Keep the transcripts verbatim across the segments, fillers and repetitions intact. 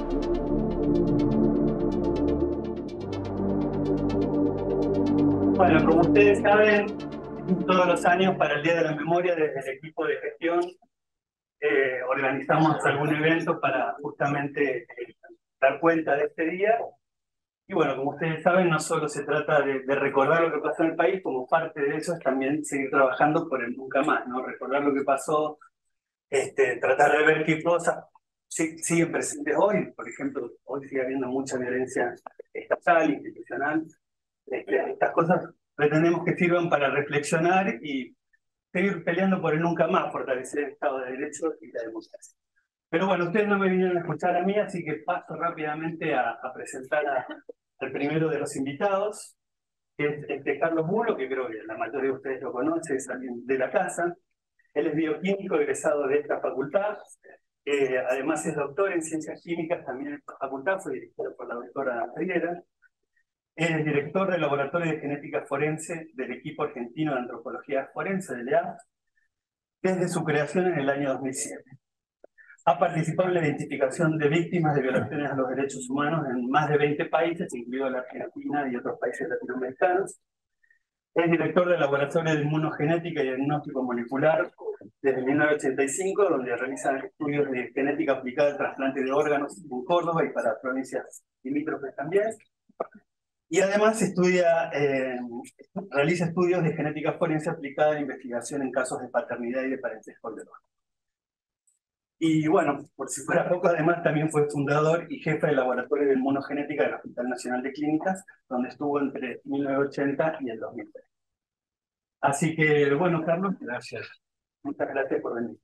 Bueno, como ustedes saben, todos los años para el Día de la Memoria, desde el equipo de gestión, eh, organizamos algún evento para justamente eh, dar cuenta de este día. Y bueno, como ustedes saben, no solo se trata de, de recordar lo que pasó en el país, como parte de eso es también seguir trabajando por el nunca más, ¿no? Recordar lo que pasó, este, tratar de ver qué cosas sí- siguen presentes hoy. Por ejemplo, hoy sigue habiendo mucha violencia estatal, institucional. Este, estas cosas pretendemos que sirvan para reflexionar y seguir peleando por el nunca más, fortalecer el Estado de Derecho y la democracia. Pero bueno, ustedes no me vinieron a escuchar a mí, así que paso rápidamente a, a presentar a- al primero de los invitados, que es este Carlos Bulo, que creo que la mayoría de ustedes lo conocen, es alguien de la casa. Él es bioquímico egresado de esta facultad. Eh, además es doctor en ciencias químicas también en esta facultad, fue dirigido por la doctora Riera. Es director del Laboratorio de Genética Forense del equipo argentino de antropología forense del E A desde su creación en el año dos mil siete. Ha participado en la identificación de víctimas de violaciones a los derechos humanos en más de veinte países, incluido la Argentina y otros países latinoamericanos. Es director del Laboratorio de Inmunogenética y Diagnóstico Molecular desde mil novecientos ochenta y cinco, donde realiza estudios de genética aplicada al trasplante de órganos en Córdoba y para provincias limítrofes también. Y además estudia, eh, realiza estudios de genética forense aplicada a investigación en casos de paternidad y de parentesco de órganos. Y bueno, por si fuera poco, además también fue fundador y jefe del Laboratorio de Inmunogenética del Hospital Nacional de Clínicas, donde estuvo entre mil novecientos ochenta y el dos mil tres. Así que, bueno, Carlos, gracias. Muchas gracias por venir.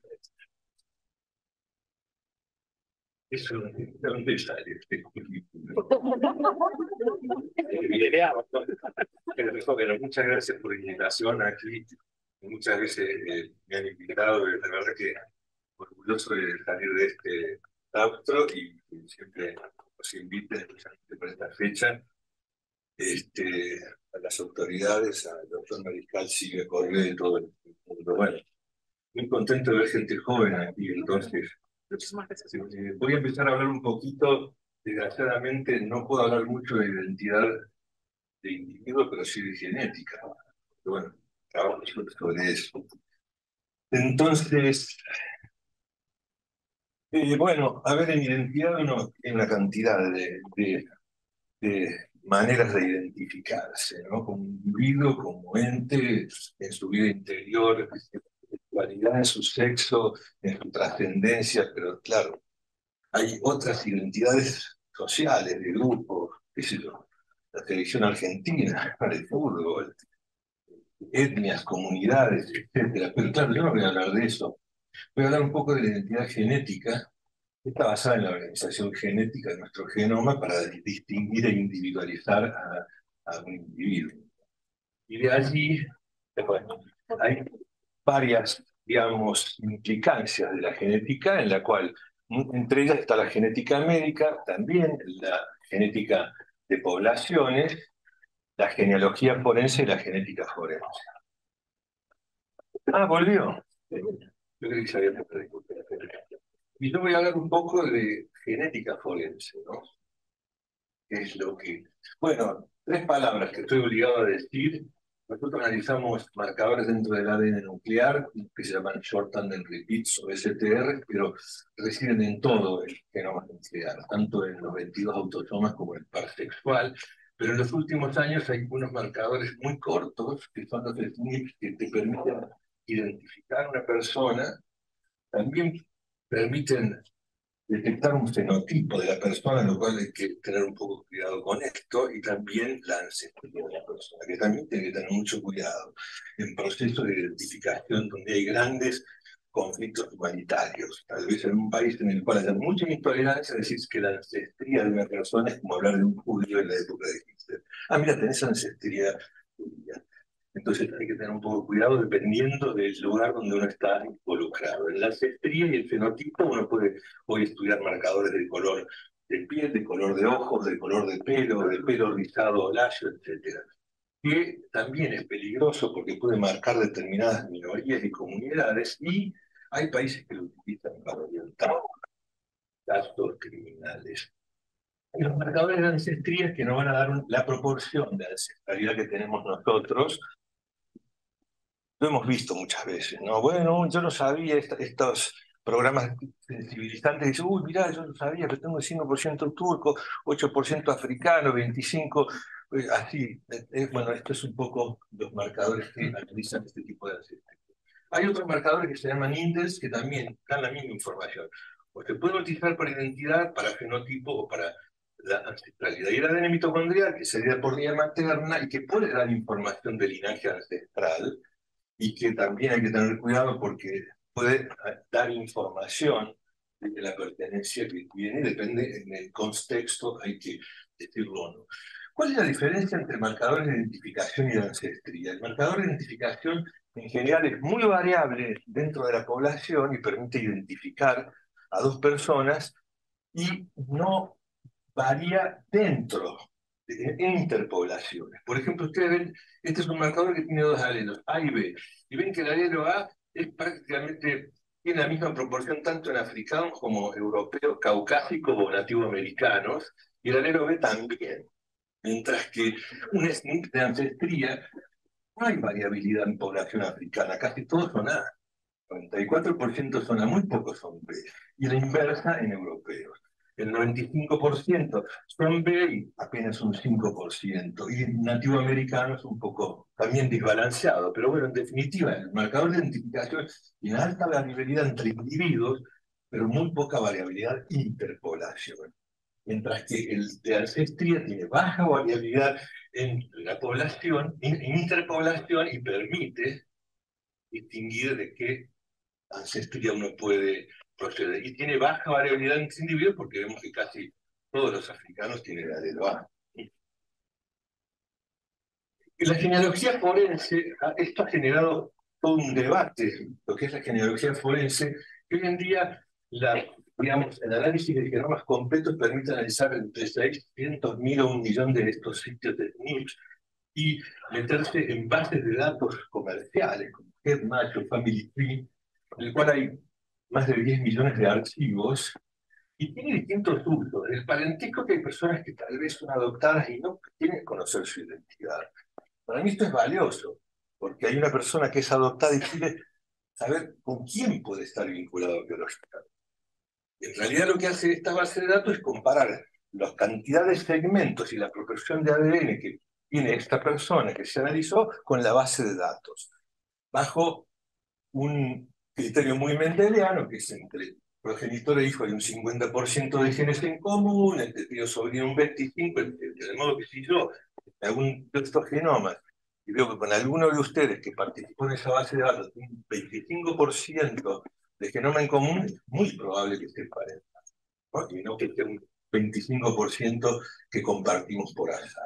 Es un, un detalle este currículum. Pero, bueno, muchas gracias por la invitación aquí. Muchas veces eh, me han invitado, la verdad que orgulloso de salir de este claustro y, y siempre os invito, especialmente por esta fecha, este, a las autoridades, al doctor Mariscal Silvia Correa y todo el mundo. Bueno, muy contento de ver gente joven aquí, entonces. Eh, voy a empezar a hablar un poquito, desgraciadamente no puedo hablar mucho de identidad de individuo, pero sí de genética. Pero bueno, trabajo sobre eso. Entonces, eh, bueno, a ver, en identidad uno tiene una cantidad de, de, de maneras de identificarse, ¿no? Como individuo, como ente, en su vida interior, en su sexualidad, en su sexo, en su trascendencia, pero claro, hay otras identidades sociales, de grupos, qué sé yo, la selección argentina, el fútbol, etnias, comunidades, etcétera. Pero claro, yo no voy a hablar de eso. Voy a hablar un poco de la identidad genética, que está basada en la organización genética de nuestro genoma para distinguir e individualizar a, a un individuo. Y de allí, bueno, hay varias, digamos, implicancias de la genética, en la cual, entre ellas está la genética médica, también la genética de poblaciones, la genealogía forense y la genética forense. Ah, volvió. Yo creí que se había perdido. Y yo voy a hablar un poco de genética forense, ¿no? ¿Qué es lo que...? Bueno, tres palabras que estoy obligado a decir. Nosotros analizamos marcadores dentro del A D N nuclear, que se llaman short tandem repeats o S T R, pero residen en todo el genoma nuclear, tanto en los veintidós autosomas como en el par sexual. Pero en los últimos años hay unos marcadores muy cortos, que son los S N Ps, que te permiten identificar a una persona, también permiten detectar un fenotipo de la persona, lo cual hay que tener un poco cuidado con esto, y también la ancestría de la persona, que también tiene que tener mucho cuidado en procesos de identificación donde hay grandes conflictos humanitarios. Tal vez en un país en el cual haya mucha intolerancia, decir que la ancestría de una persona es como hablar de un judío en la época de Hitler. Ah, mira, tenés ancestría judía. Entonces hay que tener un poco de cuidado dependiendo del lugar donde uno está involucrado. En la ancestría y el fenotipo uno puede hoy estudiar marcadores de color de piel, de color de ojos, de color de pelo, de pelo rizado o lacio, etcétera. Que también es peligroso porque puede marcar determinadas minorías y comunidades, y hay países que lo utilizan para orientar. datos criminales. Y los marcadores de ancestría es que nos van a dar un, la proporción de ancestralidad que tenemos nosotros. Lo hemos visto muchas veces, ¿no? Bueno, yo no sabía est estos programas sensibilizantes, dicen, uy, mirá, yo no sabía que tengo el cinco por ciento turco, ocho por ciento africano, veinticinco por ciento, eh, así. Eh, bueno, esto es un poco los marcadores que analizan este tipo de ancestría. Hay otros marcadores que se llaman índices que también dan la misma información. O se pueden utilizar para identidad, para fenotipo o para la ancestralidad. Y el A D N mitocondrial, que sería por vía materna y que puede dar información de linaje ancestral, y que también hay que tener cuidado porque puede dar información de que la pertenencia que viene, depende en el contexto, hay que decirlo o no. ¿Cuál es la diferencia entre marcadores de identificación y de ancestría? El marcador de identificación en general es muy variable dentro de la población y permite identificar a dos personas y no varía dentro de interpoblaciones. Por ejemplo, ustedes ven, este es un marcador que tiene dos alelos, A y B, y ven que el alelo A es prácticamente, tiene la misma proporción tanto en africanos como europeos, caucásicos o nativoamericanos, y el alelo B también. Mientras que un S N P de ancestría, no hay variabilidad en población africana, casi todos son A. noventa y cuatro por ciento son A, muy pocos son B. Y la inversa en europeos. El noventa y cinco por ciento son B y apenas un cinco por ciento. Y nativoamericanos un poco también desbalanceado. Pero bueno, en definitiva, el marcador de identificación tiene alta variabilidad entre individuos, pero muy poca variabilidad interpoblación. Mientras que el de ancestría tiene baja variabilidad en la población, en interpoblación, y permite distinguir de qué ancestría uno puede proceder. Y tiene baja variabilidad en ese individuo porque vemos que casi todos los africanos tienen el alelo A. Y la genealogía forense, esto ha generado todo un debate, lo que es la genealogía forense, que hoy en día la, digamos, el análisis de genomas completos permite analizar entre seiscientos mil o un millón de estos sitios de S N P y meterse en bases de datos comerciales, como GetMatch o Family Tree, en el cual hay más de diez millones de archivos, y tiene distintos usos. El parentesco, que hay personas que tal vez son adoptadas y no quieren conocer su identidad. Para mí esto es valioso, porque hay una persona que es adoptada y quiere saber con quién puede estar vinculado biológicamente. En realidad lo que hace esta base de datos es comparar las cantidades de segmentos y la proporción de A D N que tiene esta persona que se analizó con la base de datos, bajo un criterio muy mendeliano, que es entre progenitor e hijo hay un cincuenta por ciento de genes en común, entre tío sobrino un veinticinco por ciento, de modo que si yo hago un de estos genomas y veo que con alguno de ustedes que participó en esa base de datos tiene un veinticinco por ciento de genoma en común, es muy probable que esté emparentado, ¿no? Y no que esté un veinticinco por ciento que compartimos por azar.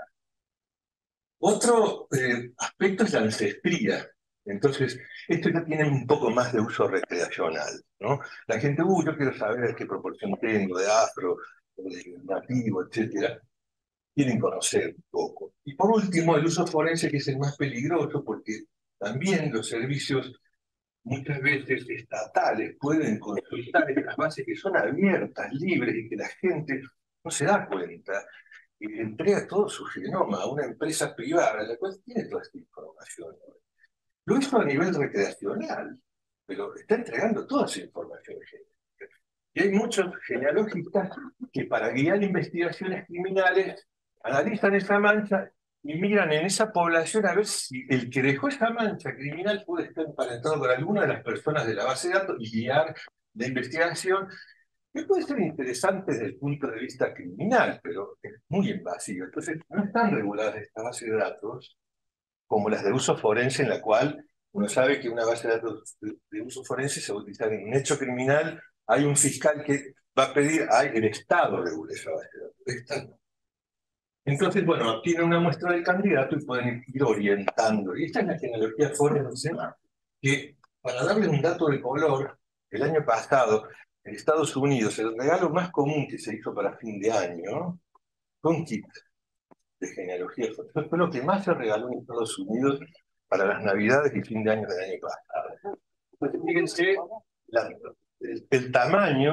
Otro eh, aspecto es la ancestría. Entonces, esto ya tiene un poco más de uso recreacional, ¿no? La gente, uy, yo quiero saber qué proporción tengo de afro, de nativo, etcétera. Quieren conocer un poco. Y por último, el uso forense, que es el más peligroso, porque también los servicios, muchas veces estatales, pueden consultar estas bases que son abiertas, libres, y que la gente no se da cuenta, y le entrega todo su genoma a una empresa privada, la cual tiene toda esta información. Lo hizo a nivel recreacional, pero está entregando toda esa información genética. Y hay muchos genealogistas que para guiar investigaciones criminales analizan esa mancha y miran en esa población a ver si el que dejó esa mancha criminal puede estar emparentado con alguna de las personas de la base de datos y guiar la investigación, que puede ser interesante desde el punto de vista criminal, pero es muy invasivo. Entonces, no están reguladas estas bases de datos como las de uso forense, en la cual uno sabe que una base de datos de, de uso forense se va a utilizar en un hecho criminal, hay un fiscal que va a pedir, hay el Estado regula esa base de datos. Esta no. Entonces, bueno, obtienen una muestra del candidato y pueden ir orientando. Y esta es la genealogía forense, que para darles un dato de color, el año pasado, en Estados Unidos, el regalo más común que se hizo para fin de año fue un kit de genealogía forense. Eso fue lo que más se regaló en Estados Unidos para las Navidades y fin de año del año pasado. Entonces, fíjense la, el, el tamaño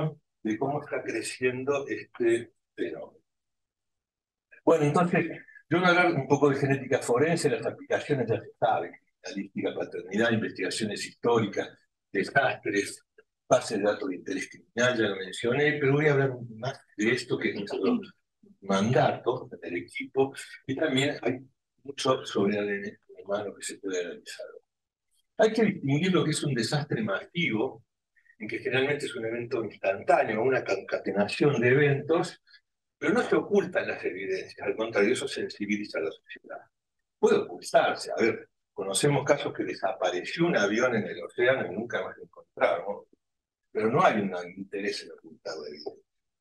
de cómo está creciendo este fenómeno. Bueno, entonces, yo voy a hablar un poco de genética forense, las aplicaciones ya se saben, estadística, paternidad, investigaciones históricas, desastres, bases de datos de interés criminal, ya lo mencioné, pero voy a hablar más de esto que es nuestro mandato del equipo, y también hay mucho sobre A D N humano que se puede analizar. Hay que distinguir lo que es un desastre masivo, en que generalmente es un evento instantáneo, una concatenación de eventos, pero no se ocultan las evidencias, al contrario, eso sensibiliza a la sociedad. Puede ocultarse, a ver, conocemos casos que desapareció un avión en el océano y nunca más lo encontraron, pero no hay un interés en ocultar la evidencia.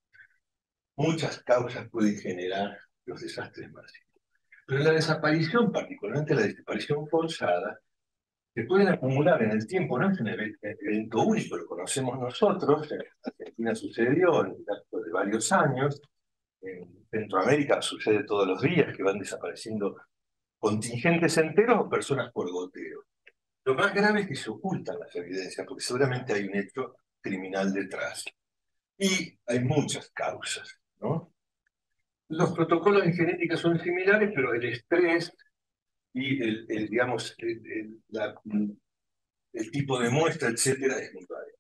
Muchas causas pueden generar los desastres masivos. Pero la desaparición, particularmente la desaparición forzada, se pueden acumular en el tiempo, no es un evento único, lo conocemos nosotros, en Argentina sucedió en el lapso de varios años, en Centroamérica sucede todos los días que van desapareciendo contingentes enteros o personas por goteo. Lo más grave es que se ocultan las evidencias, porque seguramente hay un hecho criminal detrás. Y hay muchas causas, ¿no? Los protocolos en genética son similares, pero el estrés y el, el digamos, el, el, la, el tipo de muestra, etcétera, es muy variable.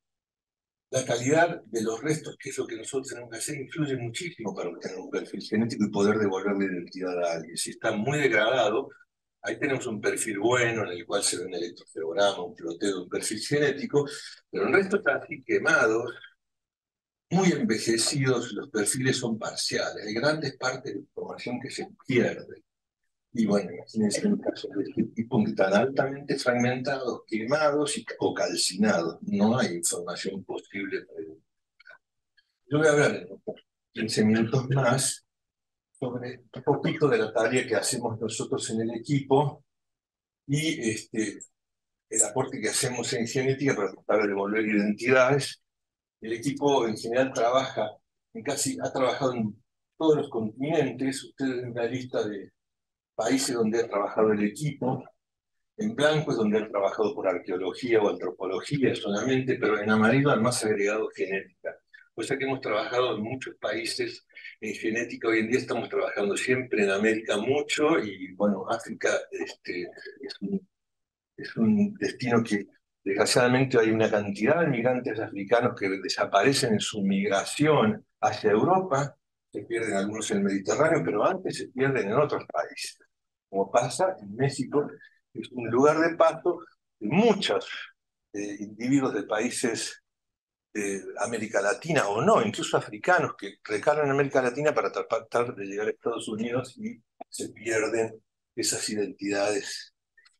La calidad de los restos, que es lo que nosotros tenemos que hacer, influye muchísimo para obtener un perfil genético y poder devolverle identidad a alguien. Si está muy degradado, ahí tenemos un perfil bueno en el cual se ve un electroencefolograma, un ploteo, un perfil genético, pero en restos así quemados, muy envejecidos, los perfiles son parciales. Hay grandes partes de información que se pierde. Y bueno, imagínense en casos de este tipo que están altamente fragmentados, quemados y, o calcinados. No hay información posible para identificar. Yo voy a hablar en quince minutos más sobre un poquito de la tarea que hacemos nosotros en el equipo y este, el aporte que hacemos en genética para tratar de devolver identidades. El equipo en general trabaja, en casi, ha trabajado en todos los continentes. Ustedes ven una lista de países donde ha trabajado el equipo. En blanco es donde han trabajado por arqueología o antropología solamente, pero en amarillo han más agregado genética. O sea que hemos trabajado en muchos países en genética. Hoy en día estamos trabajando siempre en América mucho y bueno, África este, es, un, es un destino que desgraciadamente hay una cantidad de migrantes africanos que desaparecen en su migración hacia Europa. Se pierden algunos en el Mediterráneo, pero antes se pierden en otros países, como pasa en México. Es un lugar de paso de muchos eh, individuos de países de América Latina, o no, incluso africanos, que recalan en América Latina para tratar de llegar a Estados Unidos y se pierden esas identidades.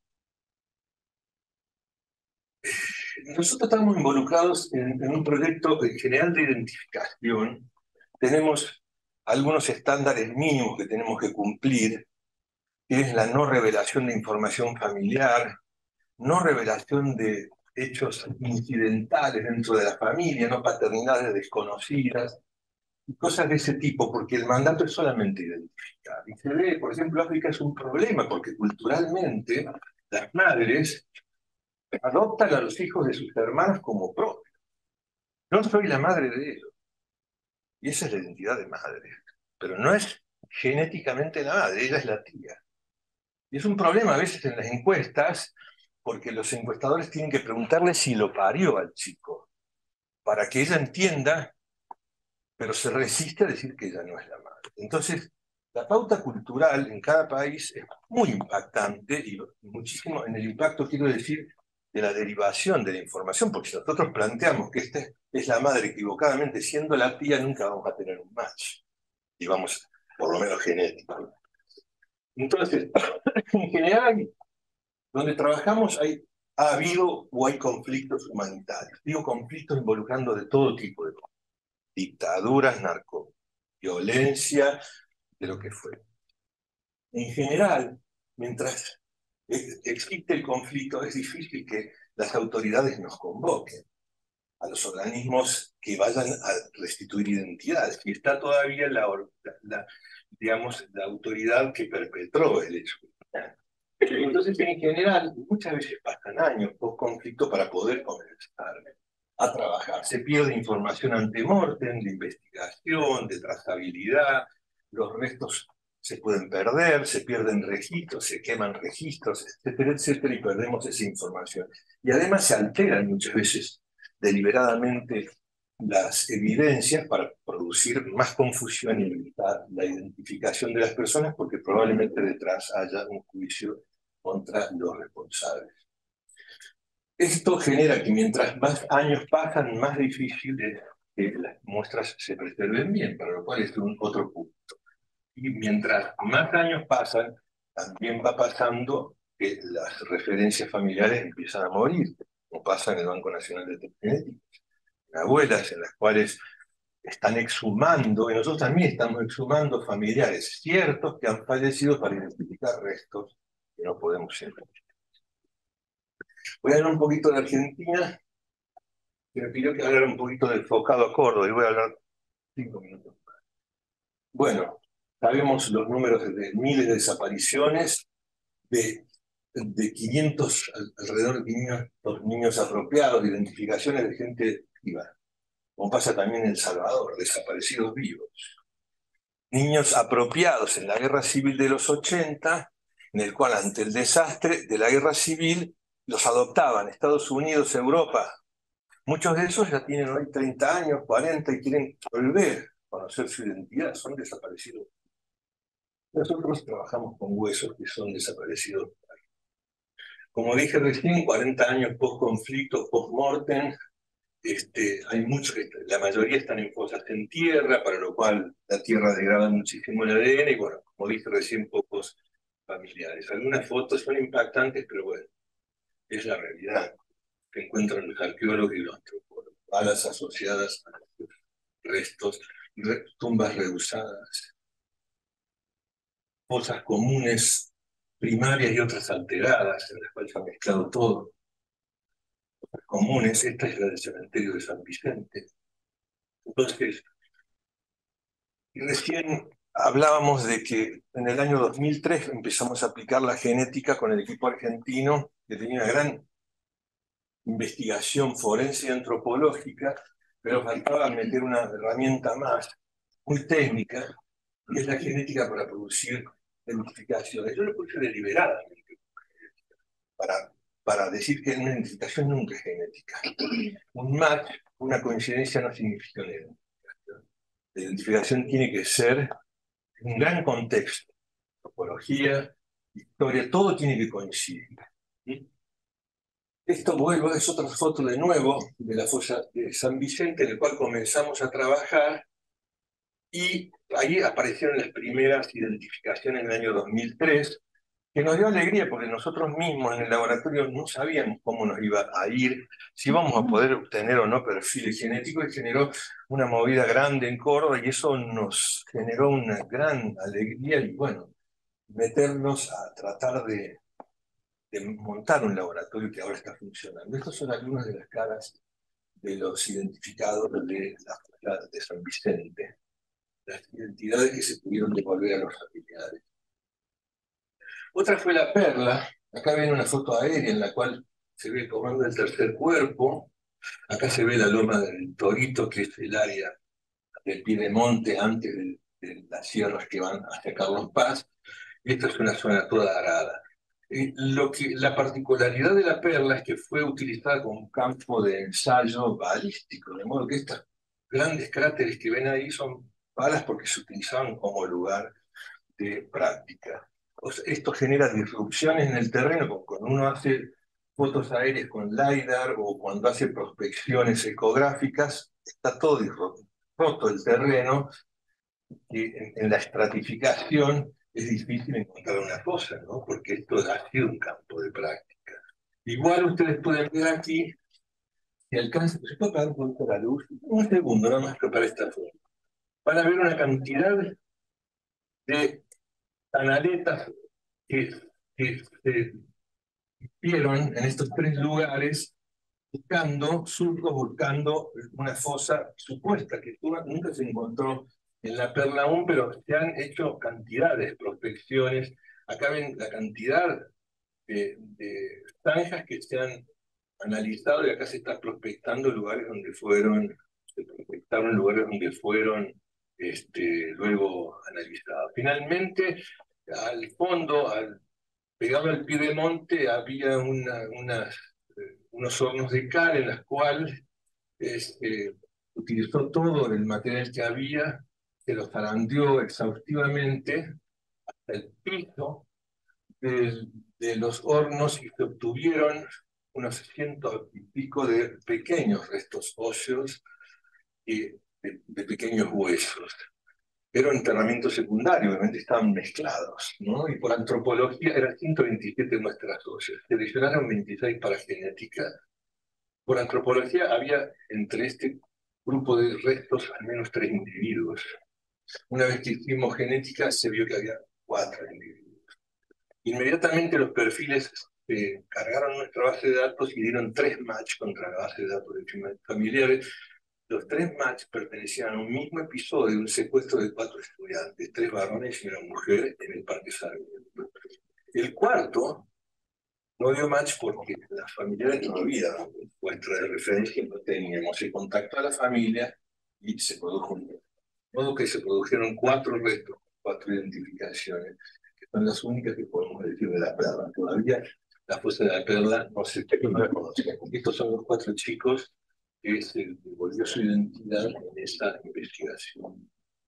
Nosotros estamos involucrados en, en un proyecto en general de identificación. Tenemos algunos estándares mínimos que tenemos que cumplir, que es la no revelación de información familiar, no revelación de hechos incidentales dentro de la familia, no paternidades desconocidas, y cosas de ese tipo, porque el mandato es solamente identificar. Y se ve, por ejemplo, África es un problema, porque culturalmente las madres adoptan a los hijos de sus hermanos como propios. Yo soy la madre de ellos, y esa es la identidad de madre, pero no es genéticamente la madre, ella es la tía. Y es un problema a veces en las encuestas, porque los encuestadores tienen que preguntarle si lo parió al chico, para que ella entienda, pero se resiste a decir que ella no es la madre. Entonces, la pauta cultural en cada país es muy impactante, y muchísimo en el impacto, quiero decir, de la derivación de la información, porque si nosotros planteamos que esta es la madre equivocadamente siendo la tía, nunca vamos a tener un match, y vamos, por lo menos genético. Entonces, en general, donde trabajamos hay, ha habido o hay conflictos humanitarios. Digo conflictos involucrando de todo tipo de cosas. Dictaduras, narcoviolencia, de lo que fue. En general, mientras existe el conflicto, es difícil que las autoridades nos convoquen a los organismos que vayan a restituir identidades. Y está todavía la, la, digamos, la autoridad que perpetró el hecho. Entonces, en general, muchas veces pasan años post conflicto para poder conversar. a trabajar. Se pierde información ante mortem, de investigación, de trazabilidad, los restos se pueden perder, se pierden registros, se queman registros, etcétera, etcétera, y perdemos esa información. Y además se alteran muchas veces deliberadamente las evidencias para producir más confusión y limitar la identificación de las personas, porque probablemente detrás haya un juicio contra los responsables. Esto genera que mientras más años pasan, más difícil es que las muestras se preserven bien, para lo cual es un otro punto. Y mientras más años pasan, también va pasando que las referencias familiares empiezan a morir, como pasa en el Banco Nacional de Genética. Abuelas en las cuales están exhumando, y nosotros también estamos exhumando familiares ciertos que han fallecido para identificar restos que no podemos identificar. Voy a hablar un poquito de Argentina, que me pidió que hablara un poquito del focado a Córdoba, y voy a hablar cinco minutos más. Bueno, sabemos los números de miles de desapariciones, de, de quinientos, alrededor de quinientos niños apropiados, de identificaciones de gente viva, como pasa también en El Salvador, desaparecidos vivos. Niños apropiados en la guerra civil de los ochenta, en el cual ante el desastre de la guerra civil los adoptaban Estados Unidos, Europa. Muchos de esos ya tienen hoy treinta años, cuarenta, y quieren volver a conocer su identidad, son desaparecidos. Nosotros trabajamos con huesos que son desaparecidos. Como dije recién, cuarenta años post-conflicto, post-mortem, este, hay muchos, la mayoría están en fosas en tierra, para lo cual la tierra degrada muchísimo el A D N, y bueno, como dije recién, pocos familiares. Algunas fotos son impactantes, pero bueno, es la realidad que encuentran los arqueólogos y los antropólogos. Balas asociadas a los restos, re, tumbas reusadas, fosas comunes primarias y otras alteradas, en las cuales se ha mezclado todo. Fosas comunes, esta es la del cementerio de San Vicente. Entonces, recién hablábamos de que en el año dos mil tres empezamos a aplicar la genética con el equipo argentino, que tenía una gran investigación forense y antropológica, pero faltaba meter una herramienta más, muy técnica, que es la genética para producir identificaciones. Yo lo puse deliberadamente, para, para decir que una identificación nunca es genética. Un match, una coincidencia no significa una identificación. La identificación tiene que ser un gran contexto, antropología, historia, todo tiene que coincidir. ¿Sí? Esto vuelvo, es otra foto de nuevo de la fosa de San Vicente, en el cual comenzamos a trabajar, y ahí aparecieron las primeras identificaciones en el año dos mil tres, que nos dio alegría porque nosotros mismos en el laboratorio no sabíamos cómo nos iba a ir, si íbamos a poder obtener o no perfiles genéticos, y generó una movida grande en Córdoba, y eso nos generó una gran alegría, y bueno, meternos a tratar de, de montar un laboratorio que ahora está funcionando. Estas son algunas de las caras de los identificados de la Facultad de San Vicente, las identidades que se pudieron devolver a los familiares. Otra fue la Perla. Acá ven una foto aérea en la cual se ve el comando del tercer cuerpo. Acá se ve la loma del Torito, que es el área del Piedemonte antes de, de las sierras que van hacia Carlos Paz. Esta es una zona toda arada. Eh, lo que, la particularidad de la Perla es que fue utilizada como campo de ensayo balístico, de modo que estos grandes cráteres que ven ahí son balas porque se utilizaban como lugar de práctica. O sea, esto genera disrupciones en el terreno, cuando uno hace fotos aéreas con LiDAR o cuando hace prospecciones ecográficas, está todo roto el terreno, y en, en la estratificación es difícil encontrar una fosa, ¿no? Porque esto ha sido un campo de práctica. Igual ustedes pueden ver aquí, si alcanza, ¿se puede apagar un poquito la luz? Un segundo, nada más que para esta foto. Van a ver una cantidad de canaletas que, que se vieron en estos tres lugares buscando surcos, buscando una fosa supuesta que nunca se encontró en la Perla aún, pero se han hecho cantidades de prospecciones. Acá ven la cantidad de, de zanjas que se han analizado y acá se está prospectando lugares donde fueron, se prospectaron lugares donde fueron este, luego analizados. Finalmente, al fondo, al, pegado al pie de monte, había una, unas, eh, unos hornos de cal en los cuales este, utilizó todo el material que había, se lo zarandeó exhaustivamente hasta el piso de, de los hornos y se obtuvieron unos ciento y pico de pequeños restos óseos y de, de pequeños huesos. Era un enterramiento secundario, obviamente estaban mezclados, ¿no? Y por antropología eran ciento veintisiete muestras óseas. Seleccionaron veintiséis para genética. Por antropología había entre este grupo de restos al menos tres individuos. Una vez que hicimos genética se vio que había cuatro individuos. Inmediatamente los perfiles eh, cargaron nuestra base de datos y dieron tres match contra la base de datos de familiares. Los tres match pertenecían a un mismo episodio de un secuestro de cuatro estudiantes, tres varones y una mujer en el Parque Sarmiento. El cuarto no dio match porque las familiares no había muestra de referencia, no teníamos el contacto a la familia y se produjo un... De modo que se produjeron cuatro restos, cuatro identificaciones, que son las únicas que podemos decir de la perla. Todavía la fosa de la perla no se conoce. Estos son los cuatro chicos que se devolvió su identidad en esta investigación.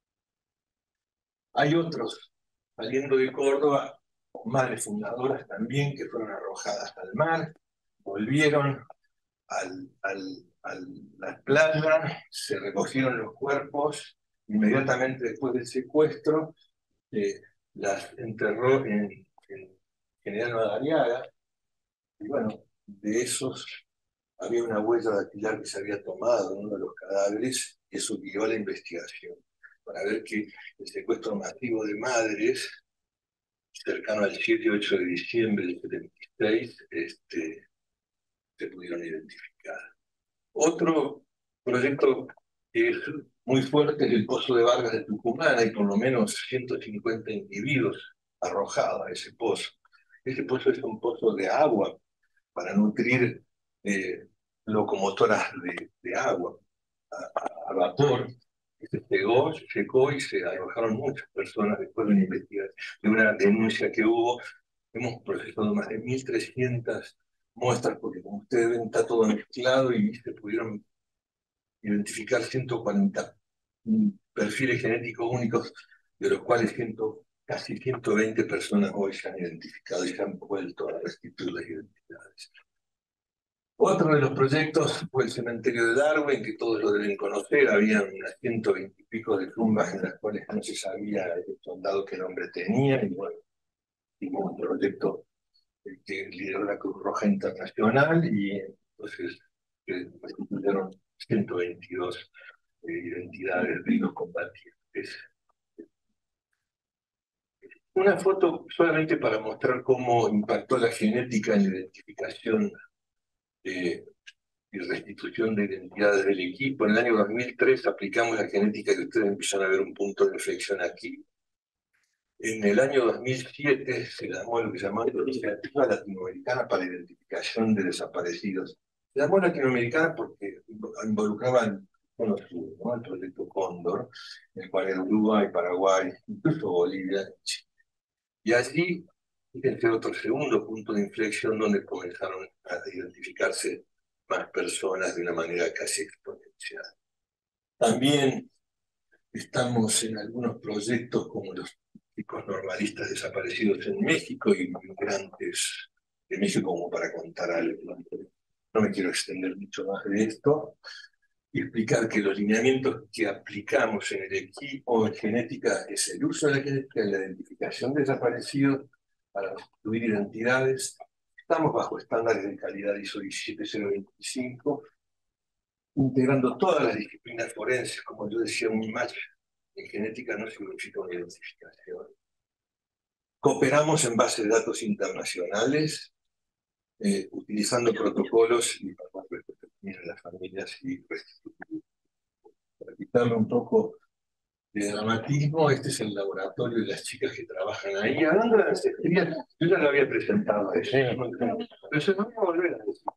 Hay otros, saliendo de Córdoba, madres fundadoras también, que fueron arrojadas al mar, volvieron al, al, a la playa, se recogieron los cuerpos, inmediatamente después del secuestro, eh, las enterró en, en General Madariaga, y bueno, de esos había una huella dactilar que se había tomado en uno de los cadáveres, y eso guió a la investigación, para ver que el secuestro masivo de madres, cercano al siete y ocho de diciembre del setenta y seis, este, se pudieron identificar. Otro proyecto que es muy fuerte es el Pozo de Vargas de Tucumán. Hay por lo menos ciento cincuenta individuos arrojados a ese pozo. Ese pozo es un pozo de agua para nutrir eh, locomotoras de, de agua a, a, a vapor. Se secó, se secó y se arrojaron muchas personas después de una investigación, de una denuncia que hubo. Hemos procesado más de mil trescientas muestras, porque como ustedes ven está todo mezclado y se pudieron identificar ciento cuarenta perfiles genéticos únicos, de los cuales cien, casi ciento veinte personas hoy se han identificado y se han vuelto a restituir las identidades. Otro de los proyectos fue el cementerio de Darwin, que todos lo deben conocer. Había unas ciento veinte y pico de tumbas en las cuales no se sabía el soldado qué nombre tenía, y bueno, hicimos un proyecto que lideró la Cruz Roja Internacional, y entonces se restituyeron ciento veintidós eh, identidades de los combatientes. Una foto solamente para mostrar cómo impactó la genética en la identificación de y restitución de identidades del equipo. En el año dos mil tres aplicamos la genética que ustedes empiezan a ver un punto de inflexión aquí. En el año dos mil siete se llamó lo que se llamó la Iniciativa Latinoamericana para la Identificación de Desaparecidos. Se llamó Latinoamericana porque involucraban unos sur, ¿no? El proyecto Cóndor, en el cual era Uruguay, Paraguay, incluso Bolivia, Chile. Y allí, fíjense, otro segundo punto de inflexión donde comenzaron a identificarse más personas de una manera casi exponencial. También estamos en algunos proyectos como los chicos normalistas desaparecidos en México y migrantes de México, como para contar algo. No me quiero extender mucho más de esto y explicar que los lineamientos que aplicamos en el equipo en genética es el uso de la genética en la identificación de desaparecidos para restituir identidades. Estamos bajo estándares de calidad ISO diecisiete cero veinticinco, integrando todas las disciplinas forenses. Como yo decía, un match en genética no significa una identificación. Cooperamos en bases de datos internacionales, eh, utilizando protocolos y para las familias y restituir. Para quitarle un poco de dramatismo, este es el laboratorio de las chicas que trabajan ahí. Hablando de ancestría, yo ya lo había presentado a eso, pero se me va a volver a decir.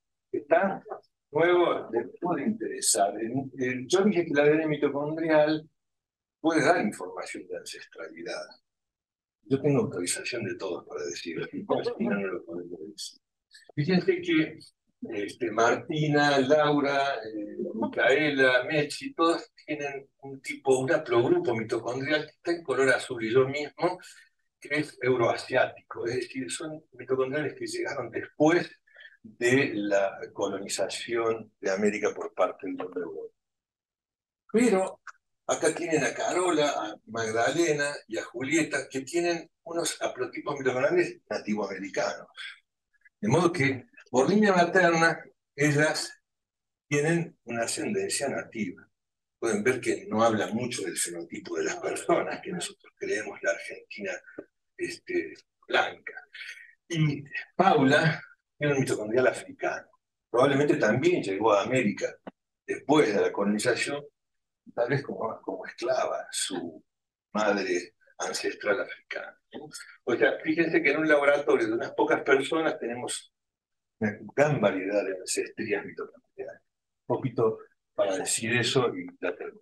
está nuevo, le puede interesar. Yo dije que el A D N mitocondrial puede dar información de ancestralidad. Yo tengo autorización de todos para decirlo, si no, no lo podemos decir. Fíjense que este, Martina, Laura, eh, Micaela, Mechi, todas tienen un tipo, un haplogrupo mitocondrial que está en color azul, y yo mismo, que es euroasiático, es decir, son mitocondriales que llegaron después de la colonización de América por parte del hombre. Pero acá tienen a Carola, a Magdalena y a Julieta, que tienen unos haplotipos mitocondriales nativoamericanos. De modo que, por línea materna, ellas tienen una ascendencia nativa. Pueden ver que no habla mucho del fenotipo de las personas, que nosotros creemos la Argentina este, blanca. Y Paula tiene un mitocondrial africano. Probablemente también llegó a América después de la colonización, tal vez como, como esclava, su madre ancestral africana. O sea, fíjense que en un laboratorio de unas pocas personas tenemos una gran variedad de ancestrías mitocondriales. Un poquito para decir eso y la termino.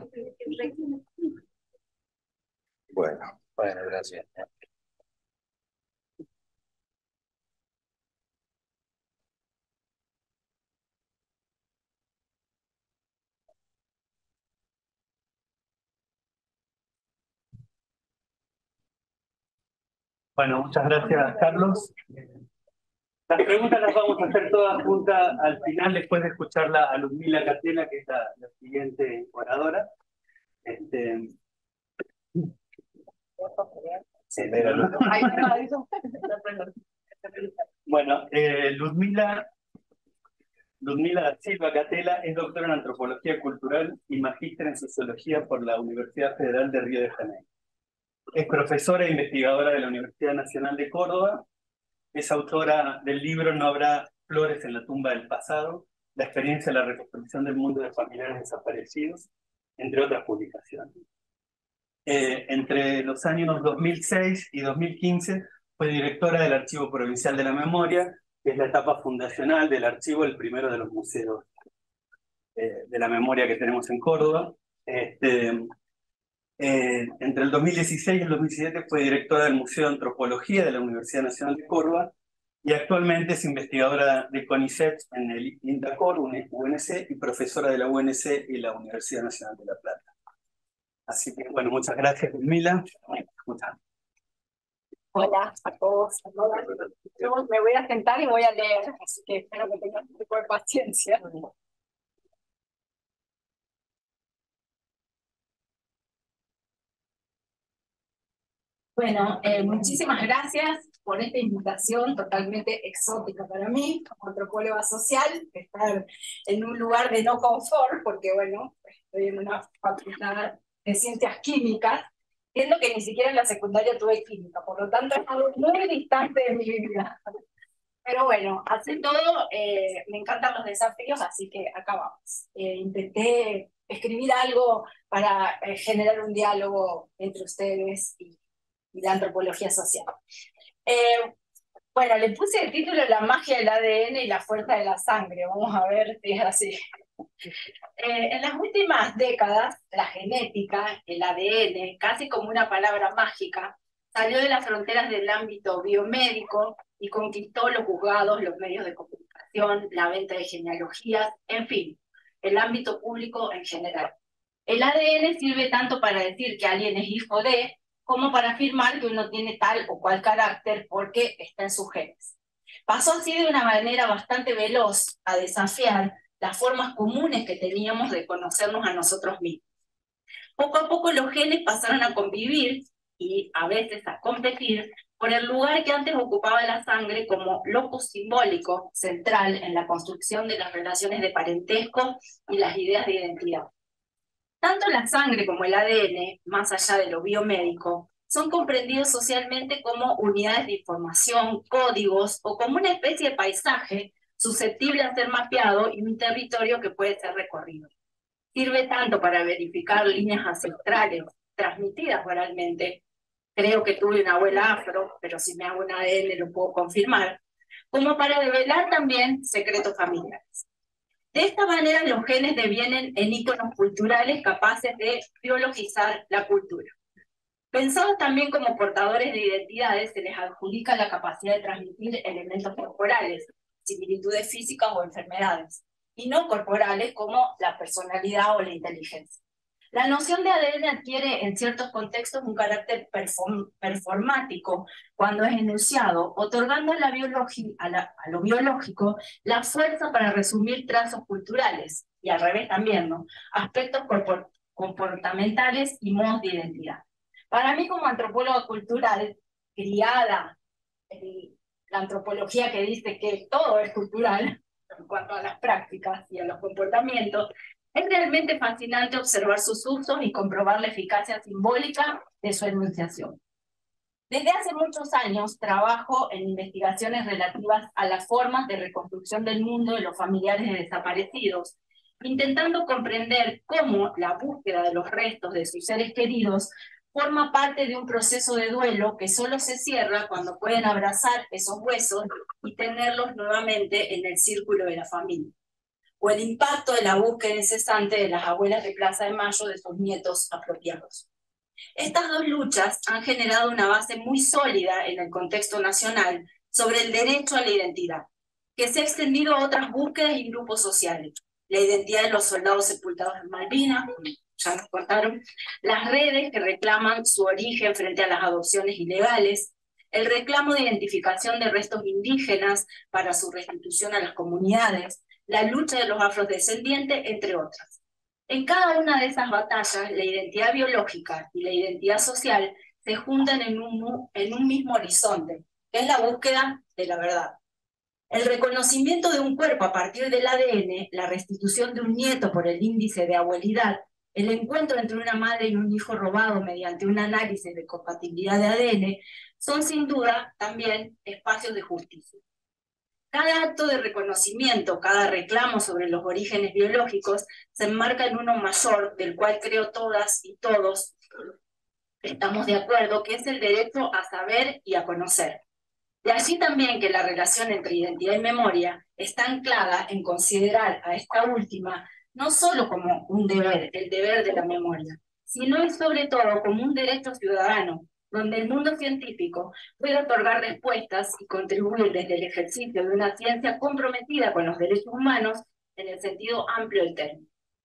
Bueno, bueno, gracias. Bueno, muchas gracias, Carlos. Las preguntas las vamos a hacer todas juntas al final, después de escucharla a Ludmila Catela, que es la, la siguiente oradora. Este... Sí, pero... Bueno, eh, Ludmila, Ludmila Silva Catela es doctora en Antropología Cultural y magíster en Sociología por la Universidad Federal de Río de Janeiro. Es profesora e investigadora de la Universidad Nacional de Córdoba. Es autora del libro No habrá flores en la tumba del pasado, la experiencia de la reconstrucción del mundo de familiares desaparecidos, entre otras publicaciones. Eh, entre los años dos mil seis y dos mil quince fue directora del Archivo Provincial de la Memoria, que es la etapa fundacional del archivo, el primero de los museos eh, de la memoria que tenemos en Córdoba. Este, eh, entre el dos mil dieciséis y el dos mil diecisiete fue directora del Museo de Antropología de la Universidad Nacional de Córdoba, y actualmente es investigadora de CONICET en el INTACOR, U N C, y profesora de la U N C y la Universidad Nacional de La Plata. Así que, bueno, muchas gracias, Ludmila. Hola a todos, a todas. Yo me voy a sentar y voy a leer, así que espero que tengan un poco de paciencia. Bueno, eh, muchísimas gracias por esta invitación totalmente exótica para mí, como antropóloga social, estar en un lugar de no confort, porque bueno, estoy en una facultad de ciencias químicas, siendo que ni siquiera en la secundaria tuve química, por lo tanto es algo muy distante de mi vida. Pero bueno, así todo, eh, me encantan los desafíos, así que acá vamos. Eh, intenté escribir algo para eh, generar un diálogo entre ustedes y y la antropología social. Eh, bueno, le puse el título La magia del A D N y la fuerza de la sangre. Vamos a ver si es así. Eh, en las últimas décadas, la genética, el A D N, casi como una palabra mágica, salió de las fronteras del ámbito biomédico y conquistó los juzgados, los medios de comunicación, la venta de genealogías, en fin, el ámbito público en general. El A D N sirve tanto para decir que alguien es hijo de, como para afirmar que uno tiene tal o cual carácter porque está en sus genes. Pasó así de una manera bastante veloz a desafiar las formas comunes que teníamos de conocernos a nosotros mismos. Poco a poco los genes pasaron a convivir y a veces a competir por el lugar que antes ocupaba la sangre como locus simbólico central en la construcción de las relaciones de parentesco y las ideas de identidad. Tanto la sangre como el A D N, más allá de lo biomédico, son comprendidos socialmente como unidades de información, códigos o como una especie de paisaje susceptible a ser mapeado y un territorio que puede ser recorrido. Sirve tanto para verificar líneas ancestrales transmitidas oralmente. Creo que tuve una abuela afro, pero si me hago un A D N lo puedo confirmar. como para develar también secretos familiares. De esta manera, los genes devienen en íconos culturales capaces de biologizar la cultura. Pensados también como portadores de identidades, se les adjudica la capacidad de transmitir elementos corporales, similitudes físicas o enfermedades, y no corporales como la personalidad o la inteligencia. La noción de A D N adquiere en ciertos contextos un carácter perform performático cuando es enunciado, otorgando a, la a, la, a lo biológico la fuerza para resumir trazos culturales, y al revés también, ¿no? Aspectos comportamentales y modos de identidad. Para mí, como antropóloga cultural, criada en la antropología que dice que todo es cultural, en cuanto a las prácticas y a los comportamientos, es realmente fascinante observar sus usos y comprobar la eficacia simbólica de su enunciación. Desde hace muchos años trabajo en investigaciones relativas a las formas de reconstrucción del mundo de los familiares de desaparecidos, intentando comprender cómo la búsqueda de los restos de sus seres queridos forma parte de un proceso de duelo que solo se cierra cuando pueden abrazar esos huesos y tenerlos nuevamente en el círculo de la familia, o el impacto de la búsqueda incesante de las abuelas de Plaza de Mayo de sus nietos apropiados. Estas dos luchas han generado una base muy sólida en el contexto nacional sobre el derecho a la identidad, que se ha extendido a otras búsquedas y grupos sociales. La identidad de los soldados sepultados en Malvinas, ya nos contaron, las redes que reclaman su origen frente a las adopciones ilegales, el reclamo de identificación de restos indígenas para su restitución a las comunidades, la lucha de los afrodescendientes, entre otras. En cada una de esas batallas, la identidad biológica y la identidad social se juntan en un, en un mismo horizonte, que es la búsqueda de la verdad. El reconocimiento de un cuerpo a partir del A D N, la restitución de un nieto por el índice de abuelidad, el encuentro entre una madre y un hijo robado mediante un análisis de compatibilidad de A D N, son sin duda también espacios de justicia. Cada acto de reconocimiento, cada reclamo sobre los orígenes biológicos, se enmarca en uno mayor, del cual creo todas y todos estamos de acuerdo, que es el derecho a saber y a conocer. De allí también que la relación entre identidad y memoria está anclada en considerar a esta última no solo como un deber, el deber de la memoria, sino y sobre todo como un derecho ciudadano, donde el mundo científico puede otorgar respuestas y contribuir desde el ejercicio de una ciencia comprometida con los derechos humanos en el sentido amplio del término.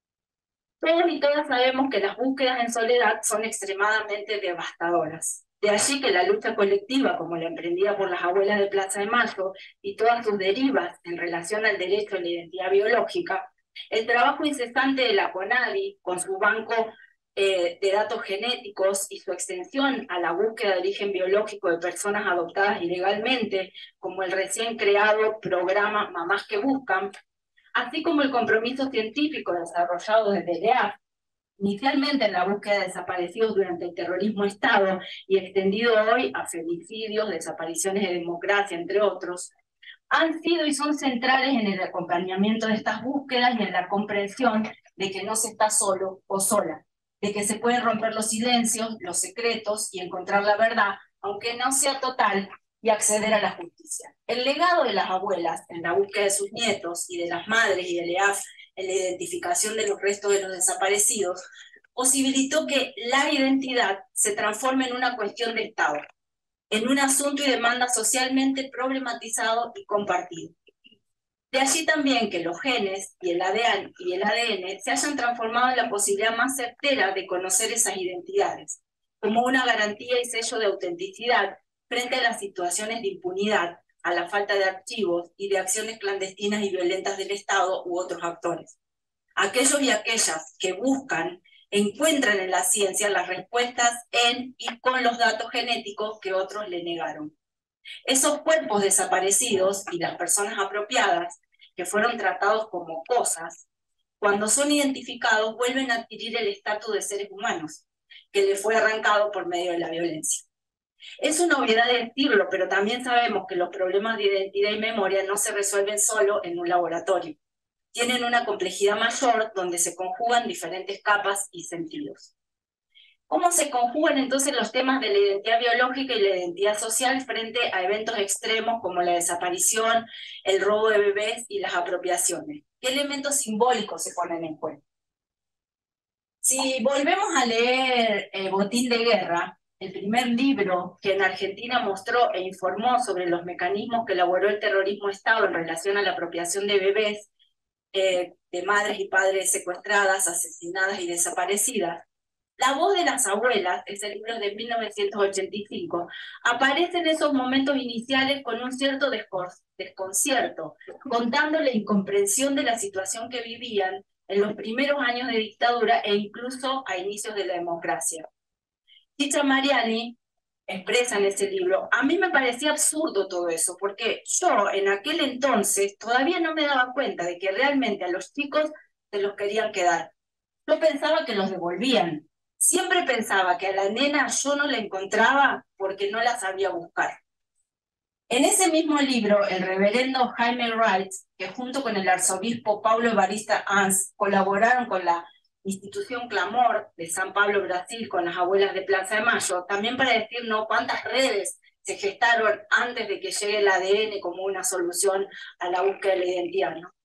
Todos y todas sabemos que las búsquedas en soledad son extremadamente devastadoras. De allí que la lucha colectiva, como la emprendida por las abuelas de Plaza de Mayo y todas sus derivas en relación al derecho a la identidad biológica, el trabajo incesante de la CONADI, con su banco eh, de datos genéticos y su extensión a la búsqueda de origen biológico de personas adoptadas ilegalmente, como el recién creado programa Mamás que Buscan, así como el compromiso científico desarrollado desde el E A F, inicialmente en la búsqueda de desaparecidos durante el terrorismo Estado y extendido hoy a femicidios, desapariciones de democracia, entre otros, han sido y son centrales en el acompañamiento de estas búsquedas y en la comprensión de que no se está solo o sola, de que se pueden romper los silencios, los secretos y encontrar la verdad, aunque no sea total, y acceder a la justicia. El legado de las abuelas en la búsqueda de sus nietos y de las madres y del E A F en la identificación de los restos de los desaparecidos posibilitó que la identidad se transforme en una cuestión de Estado, en un asunto y demanda socialmente problematizado y compartido. De allí también que los genes y el A D N, y el A D N se hayan transformado en la posibilidad más certera de conocer esas identidades, como una garantía y sello de autenticidad frente a las situaciones de impunidad, a la falta de archivos y de acciones clandestinas y violentas del Estado u otros actores. Aquellos y aquellas que buscan encuentran en la ciencia las respuestas en y con los datos genéticos que otros le negaron. Esos cuerpos desaparecidos y las personas apropiadas, que fueron tratados como cosas, cuando son identificados vuelven a adquirir el estatus de seres humanos, que les fue arrancado por medio de la violencia. Es una obviedad decirlo, pero también sabemos que los problemas de identidad y memoria no se resuelven solo en un laboratorio. Tienen una complejidad mayor donde se conjugan diferentes capas y sentidos. ¿Cómo se conjugan entonces los temas de la identidad biológica y la identidad social frente a eventos extremos como la desaparición, el robo de bebés y las apropiaciones? ¿Qué elementos simbólicos se ponen en juego? Si volvemos a leer eh, Botín de Guerra, el primer libro que en Argentina mostró e informó sobre los mecanismos que elaboró el terrorismo Estado en relación a la apropiación de bebés, eh, de madres y padres secuestradas, asesinadas y desaparecidas, La voz de las abuelas, ese libro de mil novecientos ochenta y cinco, aparece en esos momentos iniciales con un cierto desconcierto, contando la incomprensión de la situación que vivían en los primeros años de dictadura e incluso a inicios de la democracia. Chicha Mariani expresa en ese libro, a mí me parecía absurdo todo eso, porque yo en aquel entonces todavía no me daba cuenta de que realmente a los chicos se los querían quedar. Yo pensaba que los devolvían. Siempre pensaba que a la nena yo no la encontraba porque no la sabía buscar. En ese mismo libro, el reverendo Jaime Wright, que junto con el arzobispo Paulo Evarista Ans colaboraron con la institución Clamor de San Pablo, Brasil, con las abuelas de Plaza de Mayo, también para decir ¿no? cuántas redes se gestaron antes de que llegue el A D N como una solución a la búsqueda de la identidad, ¿no?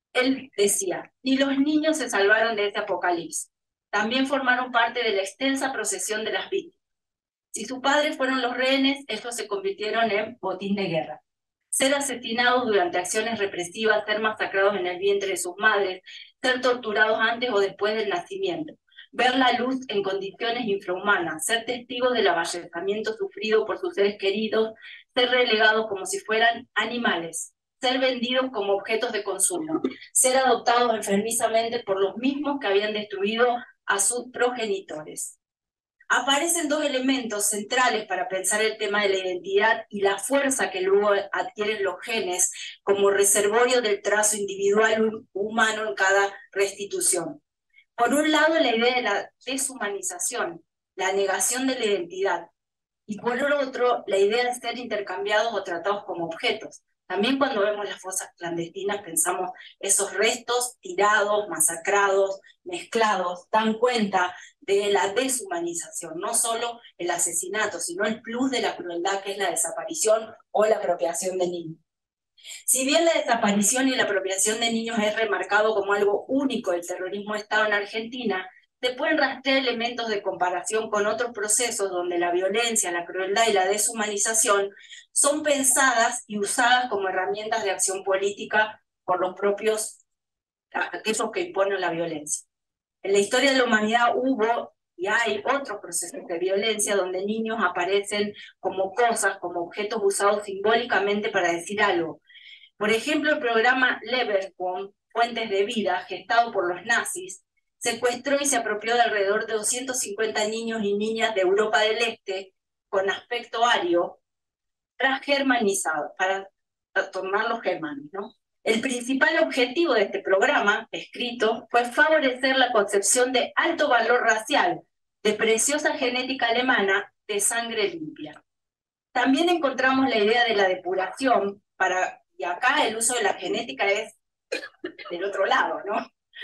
Él decía, y los niños se salvaron de ese apocalipsis. También formaron parte de la extensa procesión de las víctimas. Si sus padres fueron los rehenes, estos se convirtieron en botín de guerra. Ser asesinados durante acciones represivas, ser masacrados en el vientre de sus madres, ser torturados antes o después del nacimiento, ver la luz en condiciones infrahumanas, ser testigos del avasallamiento sufrido por sus seres queridos, ser relegados como si fueran animales, ser vendidos como objetos de consumo, ser adoptados enfermizamente por los mismos que habían destruido a sus progenitores. Aparecen dos elementos centrales para pensar el tema de la identidad y la fuerza que luego adquieren los genes como reservorio del trazo individual humano en cada restitución. Por un lado, la idea de la deshumanización, la negación de la identidad, y por el otro, la idea de ser intercambiados o tratados como objetos. También cuando vemos las fosas clandestinas pensamos esos restos tirados, masacrados, mezclados, dan cuenta de la deshumanización, no solo el asesinato, sino el plus de la crueldad que es la desaparición o la apropiación de niños. Si bien la desaparición y la apropiación de niños es remarcado como algo único del terrorismo de Estado en Argentina, se pueden rastrear elementos de comparación con otros procesos donde la violencia, la crueldad y la deshumanización son pensadas y usadas como herramientas de acción política por los propios, aquellos que imponen la violencia. En la historia de la humanidad hubo y hay otros procesos de violencia donde niños aparecen como cosas, como objetos usados simbólicamente para decir algo. Por ejemplo, el programa Leverkusen, Fuentes de Vida, gestado por los nazis, secuestró y se apropió de alrededor de doscientos cincuenta niños y niñas de Europa del Este con aspecto ario, transgermanizados, para tornarlos germanos, ¿no? El principal objetivo de este programa, escrito, fue favorecer la concepción de alto valor racial, de preciosa genética alemana, de sangre limpia. También encontramos la idea de la depuración, para, y acá el uso de la genética es del otro lado, ¿no?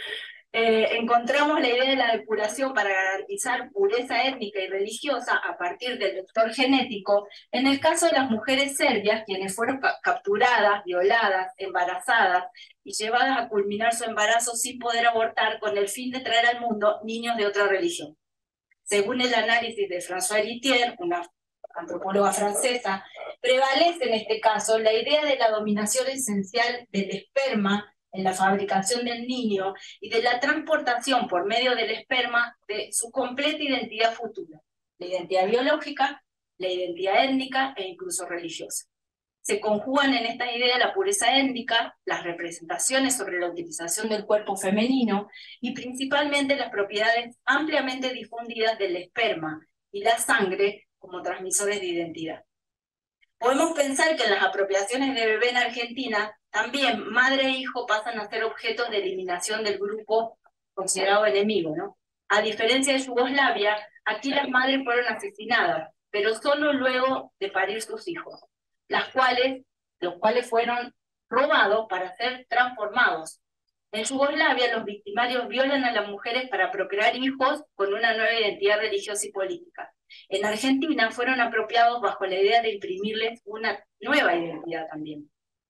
Eh, encontramos la idea de la depuración para garantizar pureza étnica y religiosa a partir del vector genético, en el caso de las mujeres serbias, quienes fueron ca capturadas, violadas, embarazadas y llevadas a culminar su embarazo sin poder abortar con el fin de traer al mundo niños de otra religión. Según el análisis de François Litier, una antropóloga francesa, prevalece en este caso la idea de la dominación esencial del esperma en la fabricación del niño y de la transportación por medio del esperma de su completa identidad futura, la identidad biológica, la identidad étnica e incluso religiosa. Se conjugan en esta idea la pureza étnica, las representaciones sobre la utilización del cuerpo femenino y principalmente las propiedades ampliamente difundidas del esperma y la sangre como transmisores de identidad. Podemos pensar que en las apropiaciones de bebé en Argentina, también madre e hijo pasan a ser objetos de eliminación del grupo considerado enemigo, ¿no? A diferencia de Yugoslavia, aquí las madres fueron asesinadas, pero solo luego de parir sus hijos, las cuales, los cuales fueron robados para ser transformados En Yugoslavia, los victimarios violan a las mujeres para procrear hijos con una nueva identidad religiosa y política. En Argentina fueron apropiados bajo la idea de imprimirles una nueva identidad también.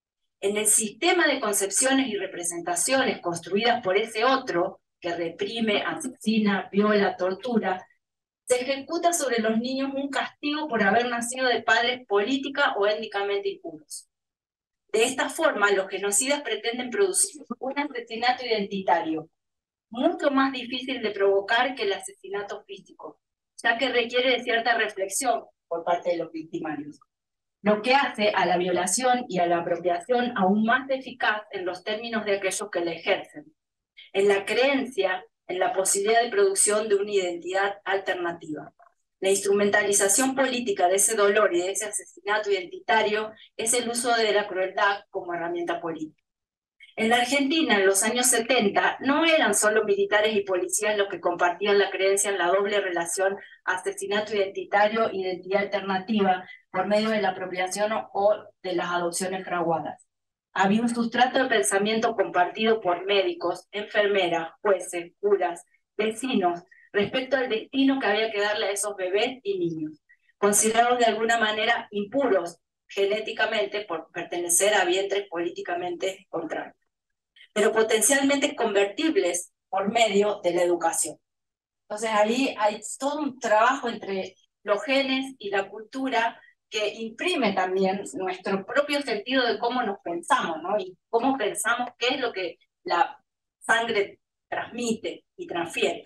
En el sistema de concepciones y representaciones construidas por ese otro, que reprime, asesina, viola, tortura, se ejecuta sobre los niños un castigo por haber nacido de padres política o étnicamente impuros. De esta forma, los genocidas pretenden producir un asesinato identitario, mucho más difícil de provocar que el asesinato físico, ya que requiere de cierta reflexión por parte de los victimarios, lo que hace a la violación y a la apropiación aún más eficaz en los términos de aquellos que la ejercen, en la creencia en la posibilidad de producción de una identidad alternativa. La instrumentalización política de ese dolor y de ese asesinato identitario es el uso de la crueldad como herramienta política. En la Argentina, en los años setenta, no eran solo militares y policías los que compartían la creencia en la doble relación asesinato identitario e identidad alternativa por medio de la apropiación o de las adopciones fraguadas. Había un sustrato de pensamiento compartido por médicos, enfermeras, jueces, curas, vecinos, respecto al destino que había que darle a esos bebés y niños, considerados de alguna manera impuros genéticamente por pertenecer a vientres políticamente contrarios, pero potencialmente convertibles por medio de la educación. Entonces ahí hay todo un trabajo entre los genes y la cultura que imprime también nuestro propio sentido de cómo nos pensamos, ¿no? Y cómo pensamos qué es lo que la sangre transmite y transfiere.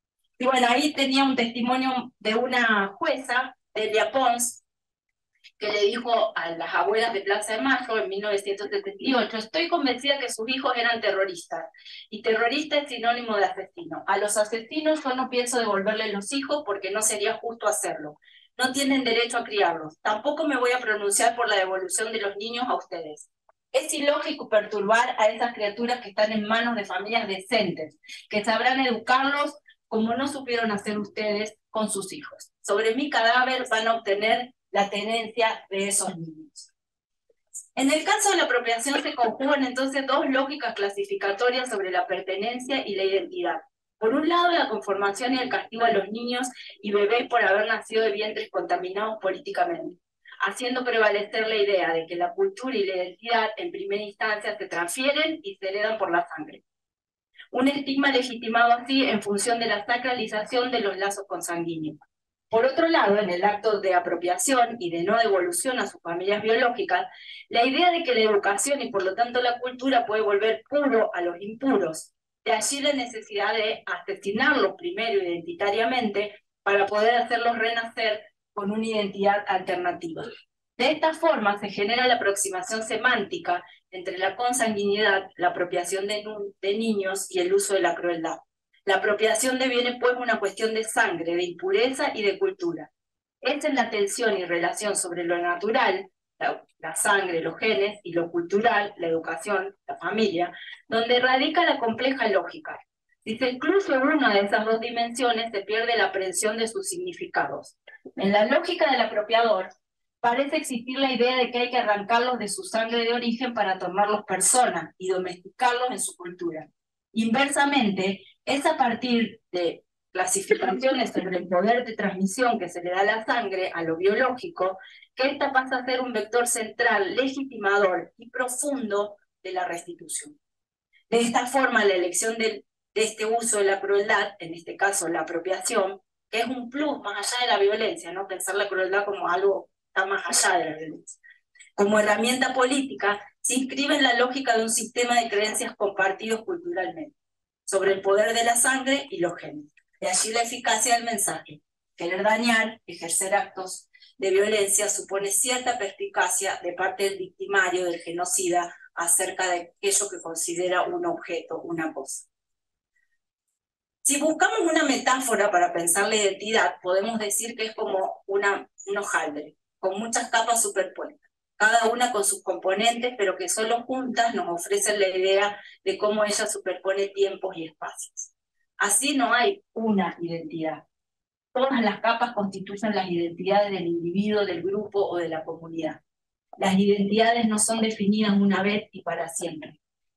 Y bueno, ahí tenía un testimonio de una jueza, Delia Pons, que le dijo a las abuelas de Plaza de Mayo en mil novecientos setenta y ocho, estoy convencida que sus hijos eran terroristas, y terrorista es sinónimo de asesino. A los asesinos yo no pienso devolverles los hijos porque no sería justo hacerlo. No tienen derecho a criarlos. Tampoco me voy a pronunciar por la devolución de los niños a ustedes. Es ilógico perturbar a esas criaturas que están en manos de familias decentes, que sabrán educarlos como no supieron hacer ustedes con sus hijos. Sobre mi cadáver van a obtener la tenencia de esos niños. En el caso de la apropiación se conjugan entonces dos lógicas clasificatorias sobre la pertenencia y la identidad. Por un lado, la conformación y el castigo a los niños y bebés por haber nacido de vientres contaminados políticamente, haciendo prevalecer la idea de que la cultura y la identidad en primera instancia se transfieren y se heredan por la sangre. Un estigma legitimado así en función de la sacralización de los lazos consanguíneos. Por otro lado, en el acto de apropiación y de no devolución a sus familias biológicas, la idea de que la educación y por lo tanto la cultura puede volver puro a los impuros. De allí la necesidad de asesinarlos primero identitariamente para poder hacerlos renacer con una identidad alternativa. De esta forma se genera la aproximación semántica entre la consanguinidad, la apropiación de, de niños y el uso de la crueldad. La apropiación deviene pues una cuestión de sangre, de impureza y de cultura. Esta es la tensión y relación sobre lo natural, la, la sangre, los genes, y lo cultural, la educación, la familia, donde radica la compleja lógica. Si se incluye una de esas dos dimensiones, se pierde la aprehensión de sus significados. En la lógica del apropiador, parece existir la idea de que hay que arrancarlos de su sangre de origen para tornarlos personas y domesticarlos en su cultura. Inversamente, es a partir de clasificaciones sobre el poder de transmisión que se le da a la sangre, a lo biológico, que ésta pasa a ser un vector central, legitimador y profundo de la restitución. De esta forma, la elección de, de este uso de la crueldad, en este caso la apropiación, que es un plus más allá de la violencia, ¿no? Pensar la crueldad como algo que está más allá de la violencia. Como herramienta política, se inscribe en la lógica de un sistema de creencias compartidos culturalmente, sobre el poder de la sangre y los genes. De allí la eficacia del mensaje. Querer dañar, ejercer actos de violencia supone cierta perspicacia de parte del victimario, del genocida, acerca de aquello que considera un objeto, una cosa. Si buscamos una metáfora para pensar la identidad, podemos decir que es como una, un hojaldre, con muchas capas superpuestas, cada una con sus componentes, pero que solo juntas nos ofrecen la idea de cómo ella superpone tiempos y espacios. Así no hay una identidad. Todas las capas constituyen las identidades del individuo, del grupo o de la comunidad. Las identidades no son definidas una vez y para siempre.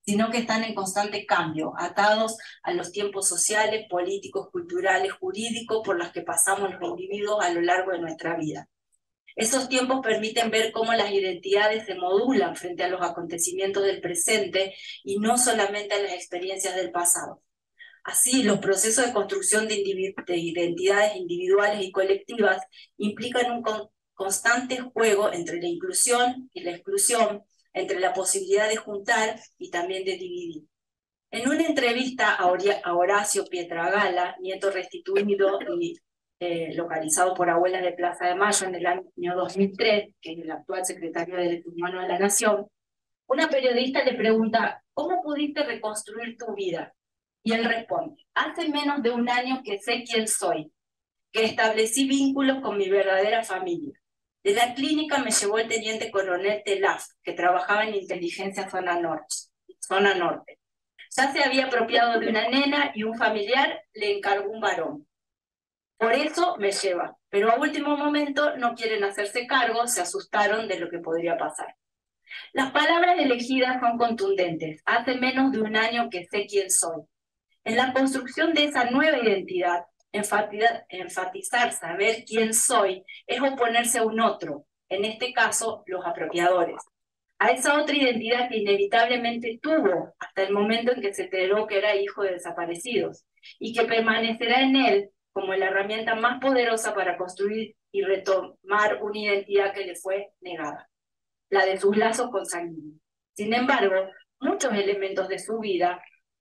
sino que están en constante cambio, atados a los tiempos sociales, políticos, culturales, jurídicos por los que pasamos los individuos a lo largo de nuestra vida. Esos tiempos permiten ver cómo las identidades se modulan frente a los acontecimientos del presente y no solamente a las experiencias del pasado. Así, los procesos de construcción de, de identidades individuales y colectivas implican un con constante juego entre la inclusión y la exclusión, entre la posibilidad de juntar y también de dividir. En una entrevista a, a Horacio Pietragala, nieto restituido y eh, localizado por Abuelas de Plaza de Mayo en el año dos mil tres, que es el actual secretario de Derechos Humanos de la Nación, una periodista le pregunta, ¿cómo pudiste reconstruir tu vida? Y él responde, hace menos de un año que sé quién soy, que establecí vínculos con mi verdadera familia. De la clínica me llevó el teniente coronel Telaf, que trabajaba en inteligencia zona norte. Zona norte. Ya se había apropiado de una nena y un familiar le encargó un varón. Por eso me lleva, pero a último momento no quieren hacerse cargo, se asustaron de lo que podría pasar. Las palabras elegidas son contundentes. Hace menos de un año que sé quién soy. En la construcción de esa nueva identidad, enfatizar saber quién soy es oponerse a un otro, en este caso, los apropiadores. A esa otra identidad que inevitablemente tuvo hasta el momento en que se enteró que era hijo de desaparecidos, y que permanecerá en él como la herramienta más poderosa para construir y retomar una identidad que le fue negada, la de sus lazos consanguíneos. Sin embargo, muchos elementos de su vida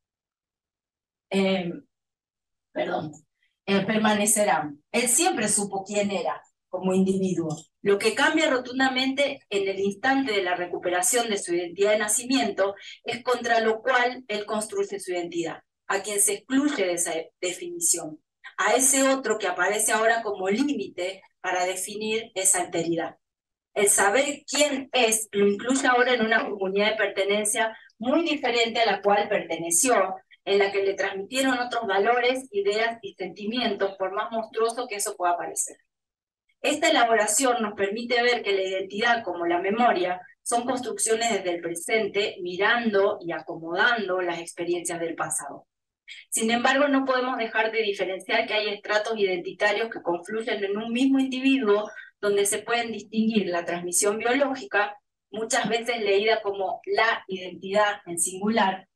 eh, perdón, eh, permanecerán. Él siempre supo quién era como individuo. Lo que cambia rotundamente en el instante de la recuperación de su identidad de nacimiento es contra lo cual él construye su identidad, a quien se excluye de esa definición, a ese otro que aparece ahora como límite para definir esa alteridad. El saber quién es lo incluye ahora en una comunidad de pertenencia muy diferente a la cual perteneció, en la que le transmitieron otros valores, ideas y sentimientos, por más monstruoso que eso pueda parecer. Esta elaboración nos permite ver que la identidad, como la memoria, son construcciones desde el presente, mirando y acomodando las experiencias del pasado. Sin embargo, no podemos dejar de diferenciar que hay estratos identitarios que confluyen en un mismo individuo, donde se pueden distinguir la transmisión biológica, muchas veces leída como la identidad en singular,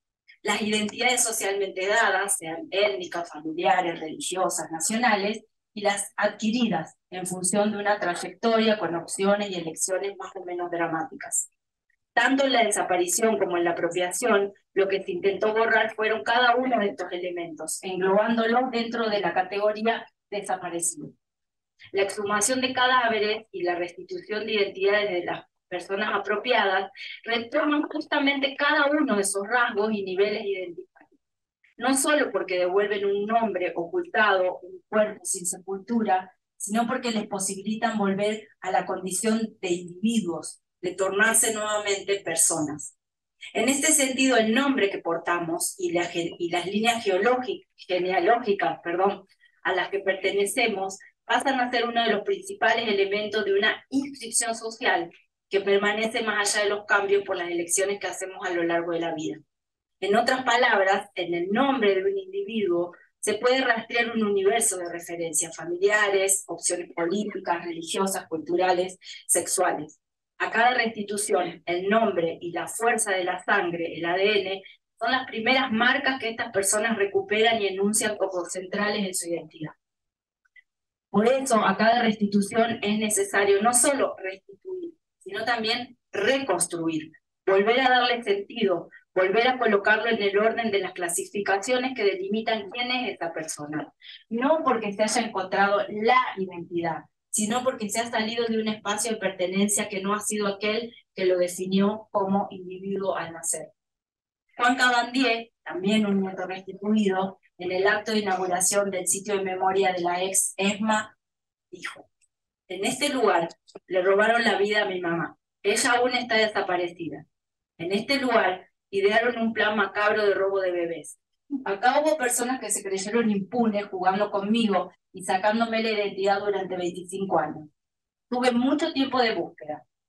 las identidades socialmente dadas, sean étnicas, familiares, religiosas, nacionales, y las adquiridas en función de una trayectoria con opciones y elecciones más o menos dramáticas. Tanto en la desaparición como en la apropiación, lo que se intentó borrar fueron cada uno de estos elementos, englobándolos dentro de la categoría desaparecido. La exhumación de cadáveres y la restitución de identidades de las personas apropiadas retoman justamente cada uno de esos rasgos y niveles identitarios. No solo porque devuelven un nombre ocultado, un cuerpo sin sepultura, sino porque les posibilitan volver a la condición de individuos, de tornarse nuevamente personas. En este sentido, el nombre que portamos y, la, y las líneas genealógicas perdón, a las que pertenecemos pasan a ser uno de los principales elementos de una inscripción social que permanece más allá de los cambios por las elecciones que hacemos a lo largo de la vida. En otras palabras, en el nombre de un individuo se puede rastrear un universo de referencias familiares, opciones políticas, religiosas, culturales, sexuales. A cada restitución, el nombre y la fuerza de la sangre, el A D N, son las primeras marcas que estas personas recuperan y enuncian como centrales en su identidad. Por eso, a cada restitución es necesario no solo restituir, sino también reconstruir, volver a darle sentido, volver a colocarlo en el orden de las clasificaciones que delimitan quién es esa persona. No porque se haya encontrado la identidad, sino porque se ha salido de un espacio de pertenencia que no ha sido aquel que lo definió como individuo al nacer. Juan Cabandier, también un nieto restituido, en el acto de inauguración del sitio de memoria de la ex ESMA, dijo: en este lugar le robaron la vida a mi mamá. Ella aún está desaparecida. En este lugar idearon un plan macabro de robo de bebés. Acá hubo personas que se creyeron impunes jugando conmigo y sacándome la identidad durante veinticinco años. Tuve mucho tiempo de búsqueda.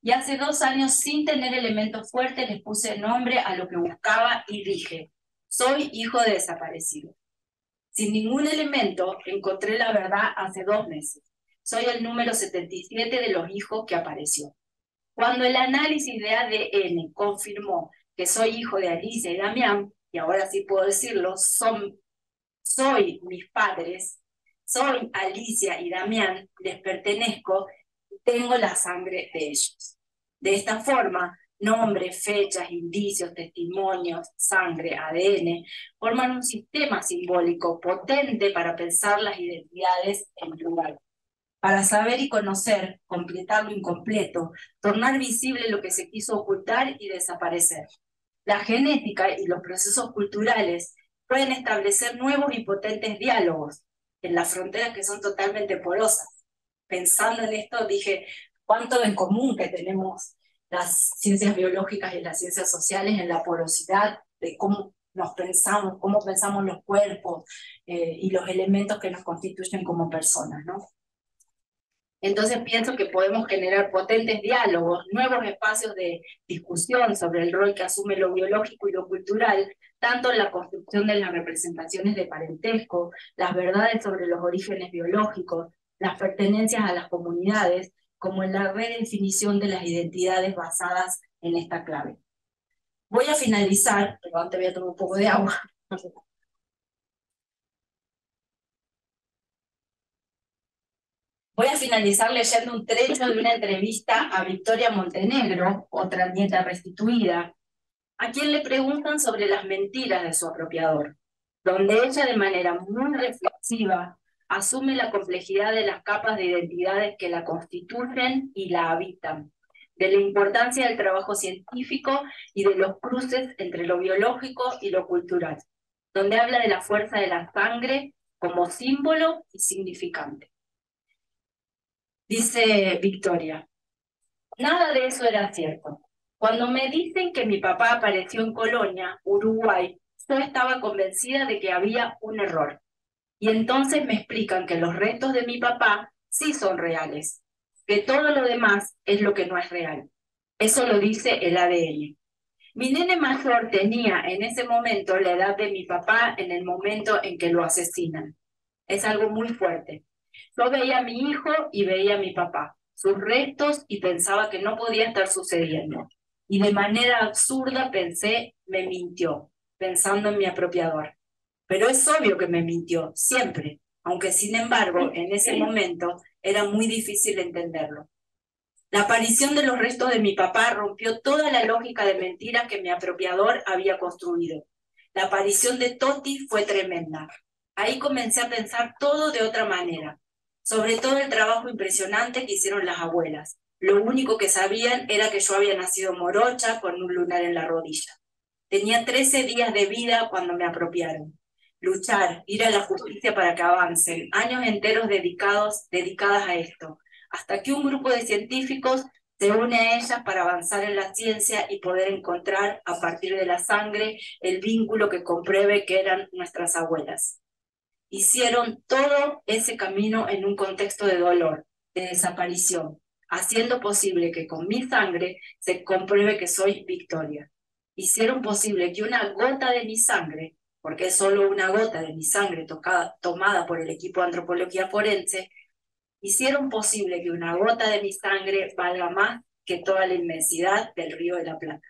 Y hace dos años, sin tener elementos fuertes, les puse nombre a lo que buscaba y dije, soy hijo de desaparecido. Sin ningún elemento, encontré la verdad hace dos meses. Soy el número setenta y siete de los hijos que apareció. Cuando el análisis de A D N confirmó que soy hijo de Alicia y Damián, y ahora sí puedo decirlo, son, soy mis padres, soy Alicia y Damián, les pertenezco, tengo la sangre de ellos. De esta forma, nombres, fechas, indicios, testimonios, sangre, A D N, forman un sistema simbólico potente para pensar las identidades en plural. Para saber y conocer, completar lo incompleto, tornar visible lo que se quiso ocultar y desaparecer. La genética y los procesos culturales pueden establecer nuevos y potentes diálogos en las fronteras que son totalmente porosas. Pensando en esto, dije, cuánto en común que tenemos las ciencias biológicas y las ciencias sociales en la porosidad de cómo nos pensamos, cómo pensamos los cuerpos eh, y los elementos que nos constituyen como personas, ¿no? Entonces pienso que podemos generar potentes diálogos, nuevos espacios de discusión sobre el rol que asume lo biológico y lo cultural, tanto en la construcción de las representaciones de parentesco, las verdades sobre los orígenes biológicos, las pertenencias a las comunidades, como en la redefinición de las identidades basadas en esta clave. Voy a finalizar, pero antes voy a tomar un poco de agua. Voy a finalizar leyendo un trecho de una entrevista a Victoria Montenegro, otra nieta restituida, a quien le preguntan sobre las mentiras de su apropiador, donde ella de manera muy reflexiva asume la complejidad de las capas de identidades que la constituyen y la habitan, de la importancia del trabajo científico y de los cruces entre lo biológico y lo cultural, donde habla de la fuerza de la sangre como símbolo y significante. Dice Victoria, nada de eso era cierto. Cuando me dicen que mi papá apareció en Colonia, Uruguay, yo estaba convencida de que había un error. Y entonces me explican que los restos de mi papá sí son reales, que todo lo demás es lo que no es real. Eso lo dice el A D N. Mi nene mayor tenía en ese momento la edad de mi papá en el momento en que lo asesinan. Es algo muy fuerte. Yo veía a mi hijo y veía a mi papá, sus restos, y pensaba que no podía estar sucediendo. Y de manera absurda pensé, me mintió, pensando en mi apropiador. Pero es obvio que me mintió, siempre, aunque sin embargo, en ese momento era muy difícil entenderlo. La aparición de los restos de mi papá rompió toda la lógica de mentiras que mi apropiador había construido. La aparición de Toti fue tremenda. Ahí comencé a pensar todo de otra manera, sobre todo el trabajo impresionante que hicieron las abuelas. Lo único que sabían era que yo había nacido morocha con un lunar en la rodilla. Tenía trece días de vida cuando me apropiaron. Luchar, ir a la justicia para que avancen, años enteros dedicados, dedicadas a esto, hasta que un grupo de científicos se une a ellas para avanzar en la ciencia y poder encontrar, a partir de la sangre, el vínculo que compruebe que eran nuestras abuelas. Hicieron todo ese camino en un contexto de dolor, de desaparición, haciendo posible que con mi sangre se compruebe que soy Victoria. Hicieron posible que una gota de mi sangre, porque es solo una gota de mi sangre tocada, tomada por el equipo de antropología forense, hicieron posible que una gota de mi sangre valga más que toda la inmensidad del Río de la Plata.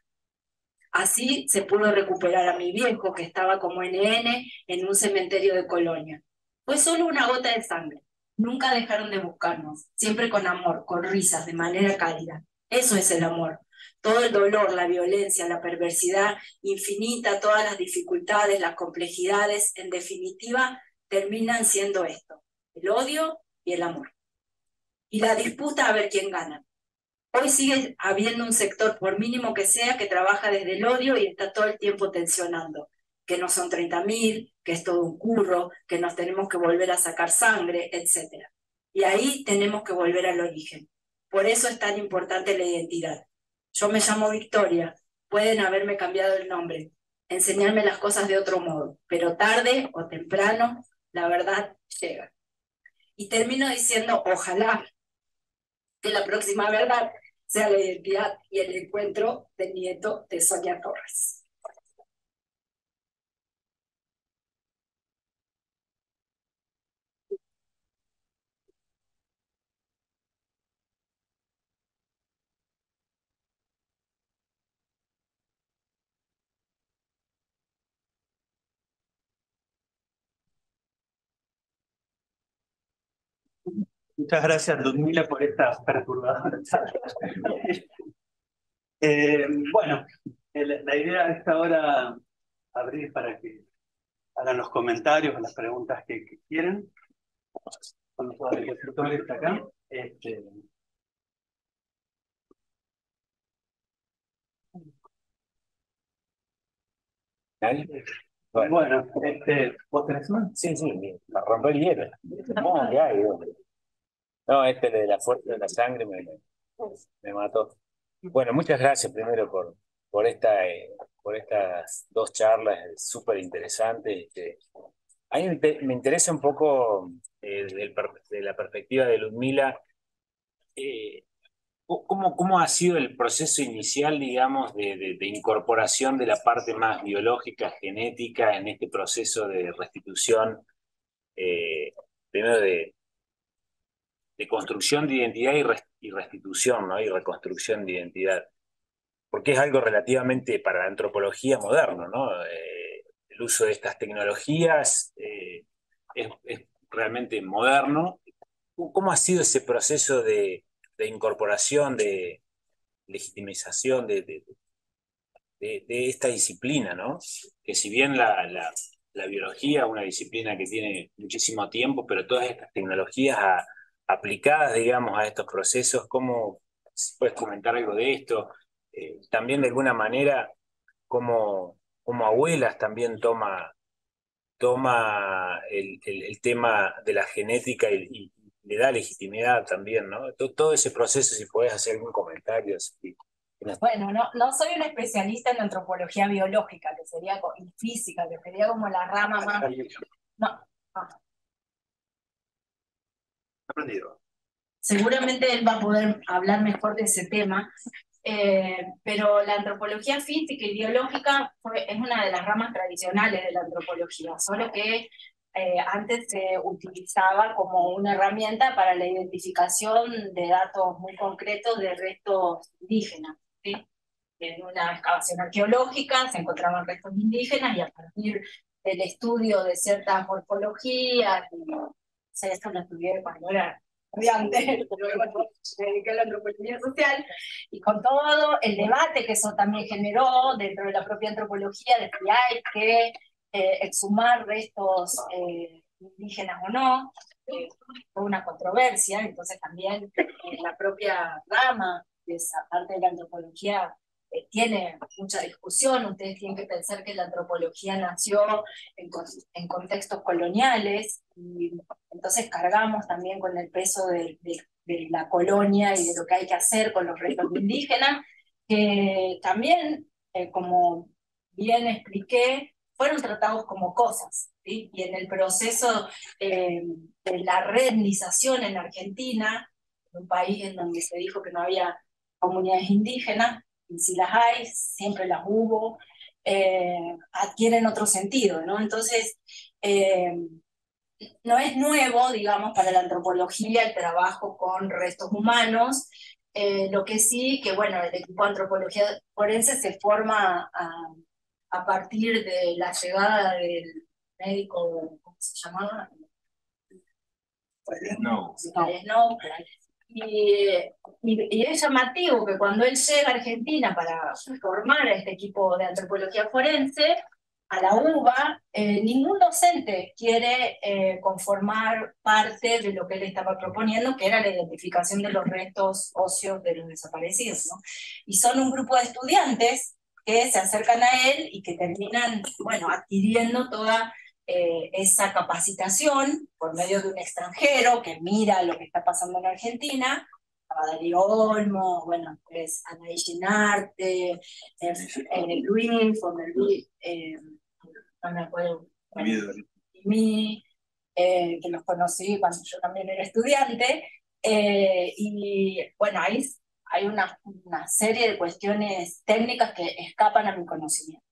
Así se pudo recuperar a mi viejo, que estaba como N N en un cementerio de Colonia. Fue solo una gota de sangre. Nunca dejaron de buscarnos, siempre con amor, con risas, de manera cálida. Eso es el amor. Todo el dolor, la violencia, la perversidad infinita, todas las dificultades, las complejidades, en definitiva, terminan siendo esto: el odio y el amor. Y la disputa a ver quién gana. Hoy sigue habiendo un sector, por mínimo que sea, que trabaja desde el odio y está todo el tiempo tensionando, que no son treinta mil, que es todo un curro, que nos tenemos que volver a sacar sangre, etcétera. Y ahí tenemos que volver al origen. Por eso es tan importante la identidad. Yo me llamo Victoria, pueden haberme cambiado el nombre, enseñarme las cosas de otro modo, pero tarde o temprano la verdad llega. Y termino diciendo, ojalá que la próxima verdad sea la identidad y el encuentro del nieto de Sonia Torres. Muchas gracias, Ludmila, por esta perturbadora charla. eh, bueno, el, la idea es ahora abrir para que hagan los comentarios, las preguntas que, que quieran. Con los expositores acá. Este, Bueno, bueno este, ¿vos tenés una? Sí, sí, me rompió el hielo. No, ¿qué hay, hombre? No, este de la fuerza de la sangre me, me mató. Bueno, muchas gracias primero por, por, esta, eh, por estas dos charlas súper interesantes. Este, a mí me, me interesa un poco eh, del, de la perspectiva de Ludmila, eh, ¿cómo, cómo ha sido el proceso inicial, digamos, de, de, de incorporación de la parte más biológica, genética, en este proceso de restitución, eh, primero de de construcción de identidad y, rest y restitución, ¿no? Y reconstrucción de identidad, porque es algo relativamente para la antropología moderno, ¿no? Eh, el uso de estas tecnologías eh, es, es realmente moderno. ¿Cómo ha sido ese proceso de, de incorporación, de legitimización de, de, de, de esta disciplina, ¿no? Que si bien la, la, la biología es una disciplina que tiene muchísimo tiempo, pero todas estas tecnologías a, aplicadas, digamos, a estos procesos, ¿cómo si puedes comentar algo de esto? Eh, también de alguna manera, como, como abuelas también toma, toma el, el, el tema de la genética y, y le da legitimidad también, ¿no? Todo, todo ese proceso, si podés hacer algún comentario. Si, Bueno, no, no soy una especialista en antropología biológica, que sería y física, que sería como la rama más... No, no. Aprendido. Seguramente él va a poder hablar mejor de ese tema, eh, pero la antropología física y biológica fue, es una de las ramas tradicionales de la antropología, solo que eh, antes se utilizaba como una herramienta para la identificación de datos muy concretos de restos indígenas, ¿sí? En una excavación arqueológica se encontraban restos indígenas y a partir del estudio de ciertas morfologías, y, o sea, esto lo estudié cuando era estudiante, luego me dediqué a la antropología social, y con todo el debate que eso también generó dentro de la propia antropología, de si hay que eh, exhumar restos eh, indígenas o no, eh, fue una controversia. Entonces también eh, la propia rama de esa parte de la antropología eh, tiene mucha discusión. Ustedes tienen que pensar que la antropología nació en, en contextos coloniales, y entonces cargamos también con el peso de, de, de la colonia y de lo que hay que hacer con los restos indígenas, que también, eh, como bien expliqué, fueron tratados como cosas, ¿sí? Y en el proceso eh, de la reetnización en Argentina, un país en donde se dijo que no había comunidades indígenas, y si las hay, siempre las hubo, eh, adquieren otro sentido, ¿no? Entonces, eh, no es nuevo, digamos, para la antropología el trabajo con restos humanos, eh, lo que sí, que bueno, el equipo de antropología forense se forma a, a partir de la llegada del médico, ¿cómo se llamaba? No. No. Y, y, y es llamativo que cuando él llega a Argentina para formar a este equipo de antropología forense, a la U B A, eh, ningún docente quiere eh, conformar parte de lo que él estaba proponiendo, que era la identificación de los restos óseos de los desaparecidos, ¿no? Y son un grupo de estudiantes que se acercan a él y que terminan, bueno, adquiriendo toda Eh, esa capacitación por medio de un extranjero que mira lo que está pasando en Argentina, Darío Olmo, bueno, es Anaí Ginarte, eh, eh, Luis, Luis eh, no me acuerdo, bueno, mí, eh, que los conocí cuando yo también era estudiante, eh, y bueno, ahí hay una, una serie de cuestiones técnicas que escapan a mi conocimiento.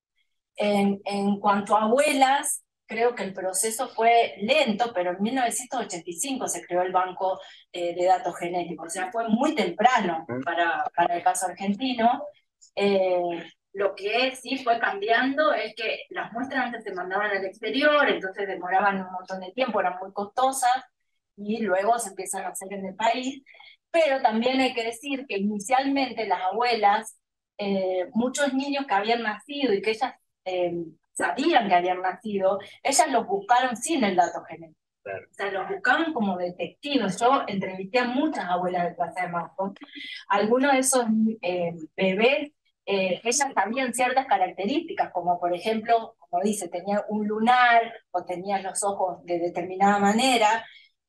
En, en cuanto a abuelas, creo que el proceso fue lento, pero en mil novecientos ochenta y cinco se creó el Banco eh, de Datos Genéticos, o sea, fue muy temprano para, para el caso argentino. Eh, lo que sí fue cambiando es que las muestras antes se mandaban al exterior, entonces demoraban un montón de tiempo, eran muy costosas, y luego se empiezan a hacer en el país. Pero también hay que decir que inicialmente las abuelas, eh, muchos niños que habían nacido y que ellas eh, sabían que habían nacido, ellas los buscaron sin el dato genético. Claro. O sea, los buscaban como detectives. Yo entrevisté a muchas abuelas de Plaza de Mayo. Algunos de esos eh, bebés, eh, ellas sabían ciertas características, como por ejemplo, como dice, tenía un lunar o tenía los ojos de determinada manera.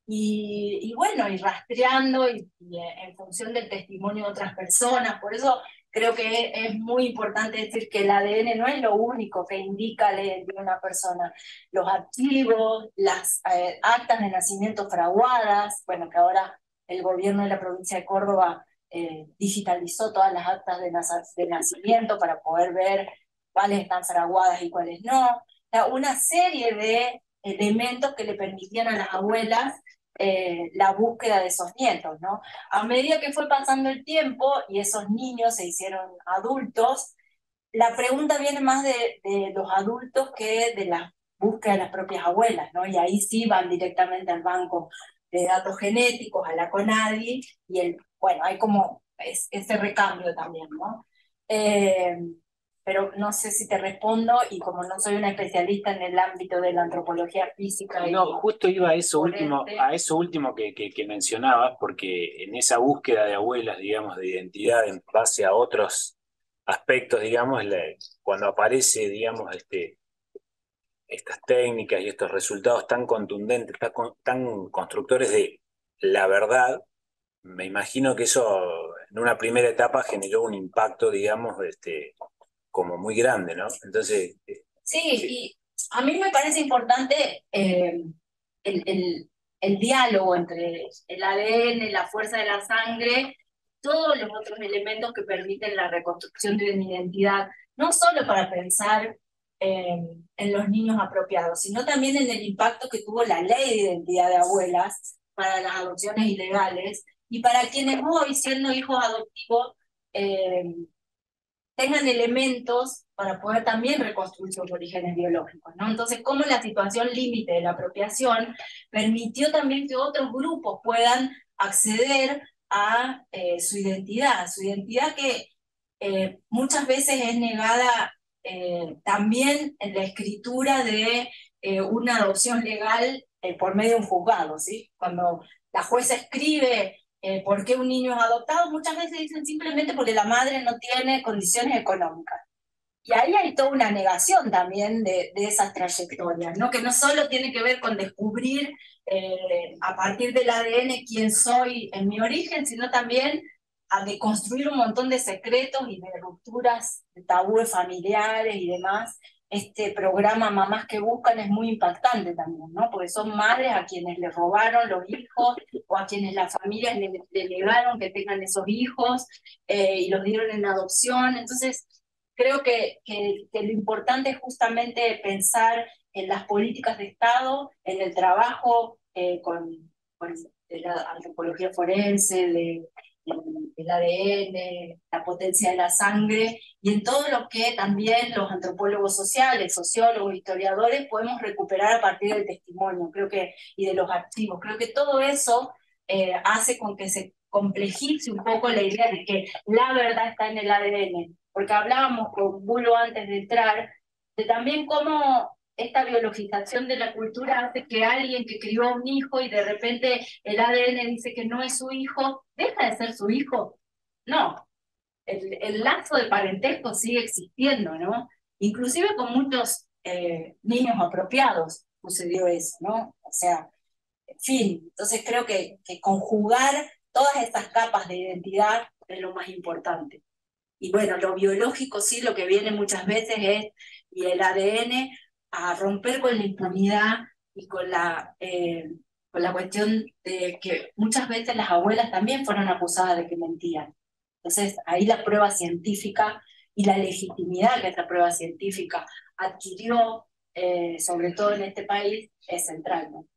Y, y bueno, y rastreando y, y en función del testimonio de otras personas. Por eso creo que es muy importante decir que el A D N no es lo único que indica la identidad de una persona. Los archivos, las eh, actas de nacimiento fraguadas, bueno, que ahora el gobierno de la provincia de Córdoba eh, digitalizó todas las actas de, de nacimiento para poder ver cuáles están fraguadas y cuáles no. O sea, una serie de elementos que le permitían a las abuelas Eh, la búsqueda de esos nietos, ¿no? A medida que fue pasando el tiempo y esos niños se hicieron adultos, la pregunta viene más de, de los adultos que de la búsqueda de las propias abuelas, ¿no? Y ahí sí van directamente al banco de datos genéticos, a la CONADI, y el, bueno, hay como es, ese recambio también, ¿no? Eh, pero no sé si te respondo, y como no soy una especialista en el ámbito de la antropología física. No, y, justo iba a eso último, este, a eso último que, que, que mencionabas, porque en esa búsqueda de abuelas, digamos, de identidad en base a otros aspectos, digamos, la, cuando aparece, digamos, este, estas técnicas y estos resultados tan contundentes, tan, tan constructores de la verdad, me imagino que eso en una primera etapa generó un impacto, digamos, este, como muy grande, ¿no? Entonces... Sí, y a mí me parece importante eh, el, el, el diálogo entre el A D N, la fuerza de la sangre, todos los otros elementos que permiten la reconstrucción de una identidad, no solo para pensar eh, en los niños apropiados, sino también en el impacto que tuvo la ley de identidad de abuelas para las adopciones ilegales, y para quienes hoy, siendo hijos adoptivos, eh, tengan elementos para poder también reconstruir sus orígenes biológicos, ¿no? Entonces, cómo la situación límite de la apropiación permitió también que otros grupos puedan acceder a eh, su identidad, su identidad que eh, muchas veces es negada eh, también en la escritura de eh, una adopción legal eh, por medio de un juzgado, ¿sí? Cuando la jueza escribe Eh, ¿por qué un niño es adoptado? Muchas veces dicen simplemente porque la madre no tiene condiciones económicas. Y ahí hay toda una negación también de, de esas trayectorias, ¿no? Que no solo tiene que ver con descubrir eh, a partir del A D N quién soy en mi origen, sino también a de construir un montón de secretos y de rupturas de tabúes familiares y demás. Este programa Mamás que Buscan es muy impactante también, ¿no? Porque son madres a quienes les robaron los hijos o a quienes las familias le, le negaron que tengan esos hijos eh, y los dieron en adopción. Entonces, creo que, que, que lo importante es justamente pensar en las políticas de Estado, en el trabajo eh, con, con la antropología forense, de, el A D N, la potencia de la sangre, y en todo lo que también los antropólogos sociales, sociólogos, historiadores podemos recuperar a partir del testimonio, creo que, y de los archivos. Creo que todo eso eh, hace con que se complejice un poco la idea de que la verdad está en el A D N, porque hablábamos con Bulo antes de entrar, de también cómo esta biologización de la cultura hace que alguien que crió a un hijo y de repente el A D N dice que no es su hijo, deja de ser su hijo. No, el, el lazo de parentesco sigue existiendo, ¿no? Inclusive con muchos eh, niños apropiados sucedió eso, ¿no? O sea, en fin, entonces creo que, que conjugar todas estas capas de identidad es lo más importante. Y bueno, lo biológico sí, lo que viene muchas veces es, y el A D N, a romper con la impunidad y con la, eh, con la cuestión de que muchas veces las abuelas también fueron acusadas de que mentían. Entonces, ahí la prueba científica y la legitimidad que esta prueba científica adquirió, eh, sobre todo en este país, es central, ¿no?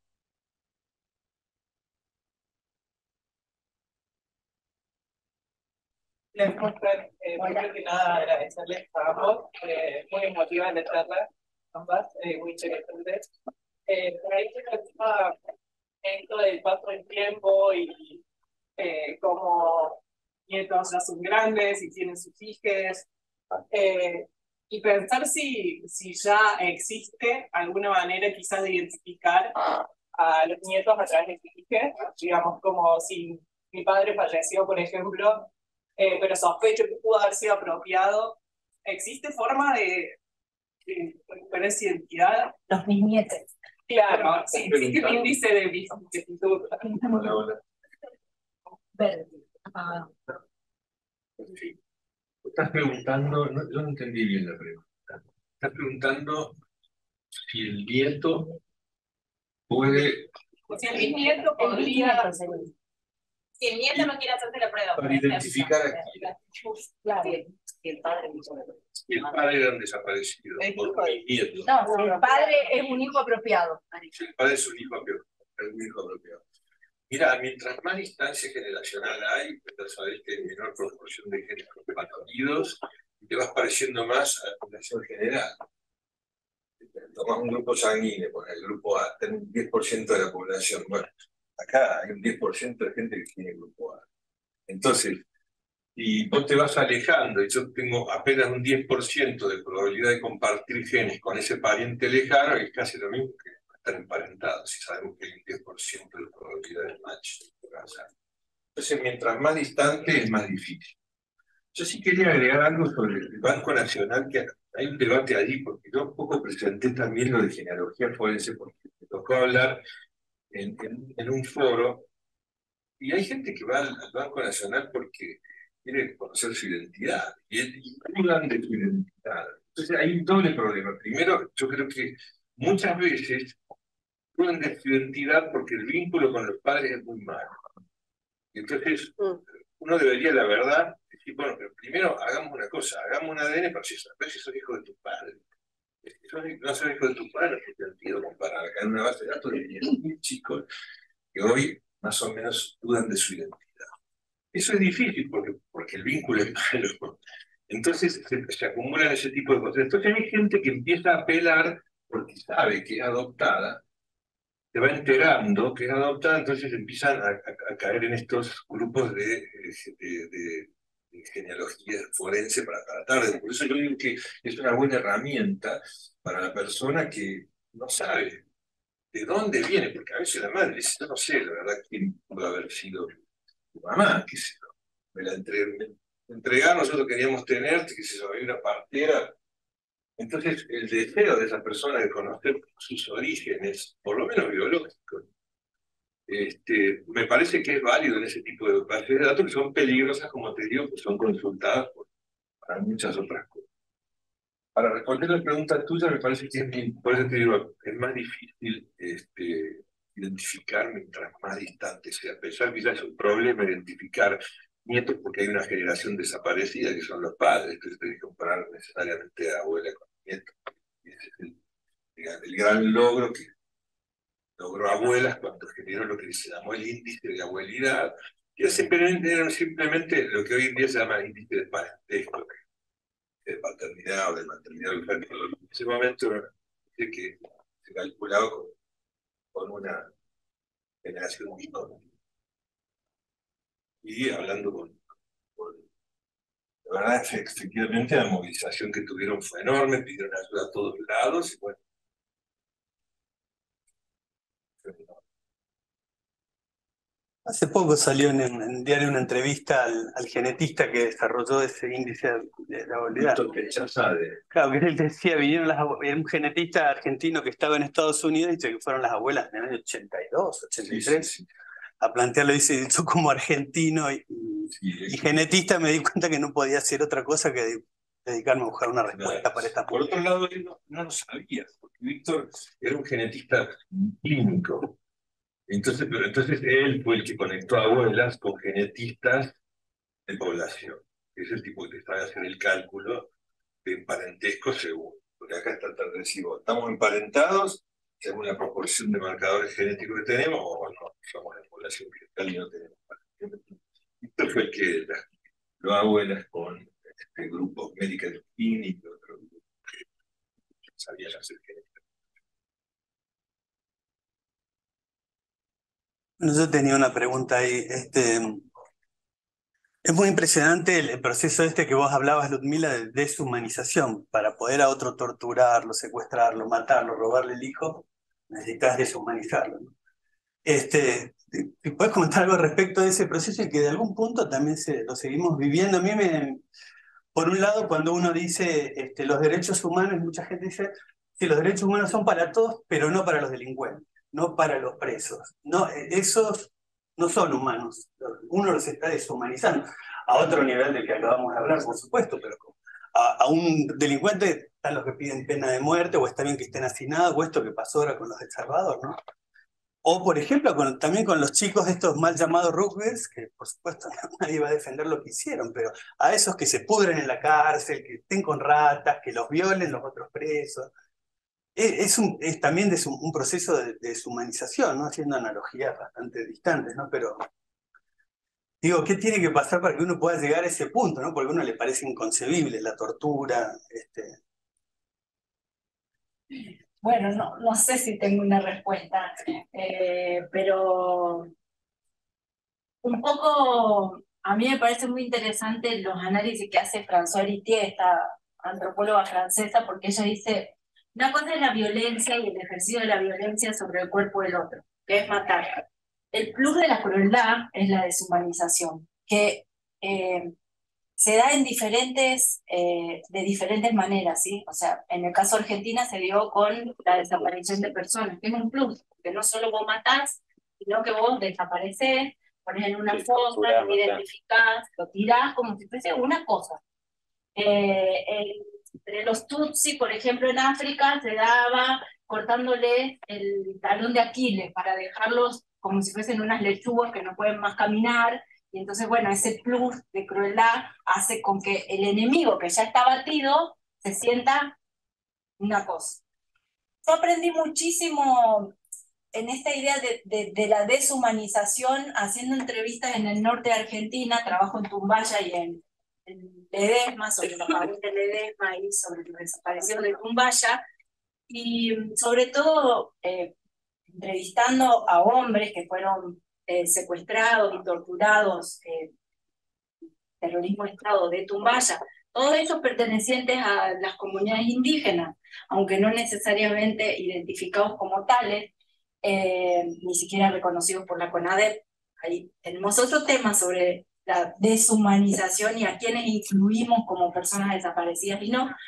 Les muestro, eh, primero que nada, agradecerles a ambos, eh, muy emotiva la charla, ambas, eh, muy interesantes. Eh, por ahí se trataba esto del paso del tiempo y eh, cómo nietos ya son grandes y tienen sus hijos, eh, y pensar si, si ya existe alguna manera quizás de identificar a los nietos a través de sus hijos, digamos, como si mi padre falleció, por ejemplo, eh, pero sospecho que pudo haber sido apropiado. ¿Existe forma de, de recuperar esa identidad? Los bisnietos. Claro, sí, existe un índice de vicisitud. Hola, hola. Verde. Ah. Sí. Estás preguntando, no, yo no entendí bien la pregunta. Estás preguntando si el nieto puede, Si el bisnieto El podría, bisnieto sería. si el nieto no quiere hacerse la prueba, para identificar a quién. Claro. Y el padre. Si el padre era un desaparecido, o mi nieto. No, si el padre es un hijo apropiado. Si el padre es un hijo apropiado. Un hijo apropiado. Mira, mientras más distancia generacional hay, pues sabés que hay menor proporción de genes compartidos y te vas pareciendo más a la población general. Tomás un grupo sanguíneo, por el grupo A, ten un diez por ciento de la población. Bueno, acá hay un diez por ciento de gente que tiene grupo A. Entonces, si vos te vas alejando, y yo tengo apenas un diez por ciento de probabilidad de compartir genes con ese pariente lejano, es casi lo mismo que estar emparentados, si sabemos que hay un diez por ciento de probabilidad de match. Entonces, mientras más distante, es más difícil. Yo sí quería agregar algo sobre el Banco Nacional, que hay un debate allí, porque yo un poco presenté también lo de genealogía forense, porque me tocó hablar en, en, en un foro, y hay gente que va al, al Banco Nacional porque quiere conocer su identidad, y, y dudan de su identidad. Entonces hay un doble problema. Primero, yo creo que muchas veces dudan de su identidad porque el vínculo con los padres es muy malo. Y entonces uno debería, la verdad, decir, bueno, pero primero hagamos una cosa, hagamos un A D N para ver si sos hijo de tu padre. Si sos, no sos hijo de tu padre, no tiene sentido comparar. Acá en una base de datos de diez mil chicos que hoy más o menos dudan de su identidad. Eso es difícil porque, porque el vínculo es malo. Entonces se, se acumulan ese tipo de cosas. Entonces hay gente que empieza a apelar porque sabe que es adoptada, se va enterando que es adoptada, entonces empiezan a, a, a caer en estos grupos de, de, de, de genealogía forense para tratar de... Por eso yo digo que es una buena herramienta para la persona que no sabe de dónde viene, porque a veces la madre dice, yo no sé, la verdad, quién pudo haber sido tu mamá, qué sé yo. Me la entregaron, entregar, nosotros queríamos tener, que se había una partera. Entonces, el deseo de esa persona de conocer sus orígenes, por lo menos biológicos, este, me parece que es válido en ese tipo de bases de datos que son peligrosas, como te digo, que son consultadas por, para muchas otras cosas. Para responder la pregunta tuya, me parece que es, por eso te digo, es más difícil este, identificar mientras más distante sea. A pesar quizás es un problema identificar nietos porque hay una generación desaparecida que son los padres, entonces tenés que comparar necesariamente a abuela con nieto. Y ese es el, el gran logro que logró abuelas cuando generó lo que se llamó el índice de abuelidad, que simplemente era simplemente lo que hoy en día se llama índice de parentesco, de paternidad o de maternidad. En ese momento dice que se calculaba con, con una generación menor. Y hablando con, con la verdad, efectivamente la movilización que tuvieron fue enorme, pidieron ayuda a todos lados, y bueno, Hace poco salió en el, en el diario una entrevista al, al genetista que desarrolló ese índice de la abuelidad. Claro, que él decía, vinieron las abuelas, un genetista argentino que estaba en Estados Unidos y dice que fueron las abuelas en el año ochenta y dos, ochenta y tres, sí, sí, sí. A plantearlo, dice, yo como argentino y, sí, y genetista me di cuenta que no podía hacer otra cosa que dedicarme a buscar una respuesta claro. para esta Por otro lado, él no, no lo sabía, porque Víctor era un genetista clínico. Entonces, pero entonces él fue el que conectó a abuelas con genetistas de población. es el tipo que te sabe hacer el cálculo de parentesco según. Porque acá está tan recibo. Estamos emparentados según la proporción de marcadores genéticos que tenemos, o no, somos la población vegetal y no tenemos marcadores. Esto fue el que las, lo abuelas con este grupo Medical Clinic y otro grupo que sabían hacer genética. Yo tenía una pregunta ahí. Este, es muy impresionante el, el proceso este que vos hablabas, Ludmila, de deshumanización. Para poder a otro torturarlo, secuestrarlo, matarlo, robarle el hijo, necesitas deshumanizarlo, ¿no? Este, ¿te puedes comentar algo respecto de ese proceso y que de algún punto también se, lo seguimos viviendo? A mí me, por un lado, cuando uno dice este, los derechos humanos, mucha gente dice que los derechos humanos son para todos, pero no para los delincuentes, no para los presos. No, esos no son humanos. Uno los está deshumanizando a otro nivel del que acabamos de hablar, por supuesto, pero a, a un delincuente están los que piden pena de muerte, o está bien que estén hacinados, o esto que pasó ahora con los del Salvador, ¿no? O, por ejemplo, con, también con los chicos estos mal llamados rugbyers, que por supuesto nadie va a defender lo que hicieron, pero a esos que se pudren en la cárcel, que estén con ratas, que los violen los otros presos. Es, es, un, es también de un proceso de, de deshumanización, ¿no? Haciendo analogías bastante distantes, ¿no? Pero digo, ¿qué tiene que pasar para que uno pueda llegar a ese punto, ¿no? Porque a uno le parece inconcebible la tortura. Este... Bueno, no, no sé si tengo una respuesta, eh, pero un poco a mí me parece muy interesante los análisis que hace Françoise Héritier, esta antropóloga francesa, porque ella dice, una cosa es la violencia y el ejercicio de la violencia sobre el cuerpo del otro, que es matar. El plus de la crueldad es la deshumanización, que eh, se da en diferentes, eh, de diferentes maneras, ¿sí? O sea, en el caso de Argentina se dio con la desaparición de personas, que es un plus, que no solo vos matás, sino que vos desaparecés, pones en una fosa, lo identificás, lo tirás como si fuese una cosa. Eh, el, entre los Tutsi, por ejemplo, en África, se daba cortándole el talón de Aquiles para dejarlos como si fuesen unas lechugas que no pueden más caminar. Y entonces, bueno, ese plus de crueldad hace con que el enemigo que ya está batido se sienta una cosa. Yo aprendí muchísimo en esta idea de, de, de la deshumanización haciendo entrevistas en el norte de Argentina, trabajo en Tumbaya y en, en Ledesma, sobre los pagos de Ledesma y sobre la desaparición de Tumbaya, y sobre todo eh, entrevistando a hombres que fueron eh, secuestrados y torturados, eh, terrorismo de Estado de Tumbaya, todos ellos pertenecientes a las comunidades indígenas, aunque no necesariamente identificados como tales, eh, ni siquiera reconocidos por la CONADEP. Ahí tenemos otro tema sobre la deshumanización y a quienes incluimos como personas desaparecidas y no.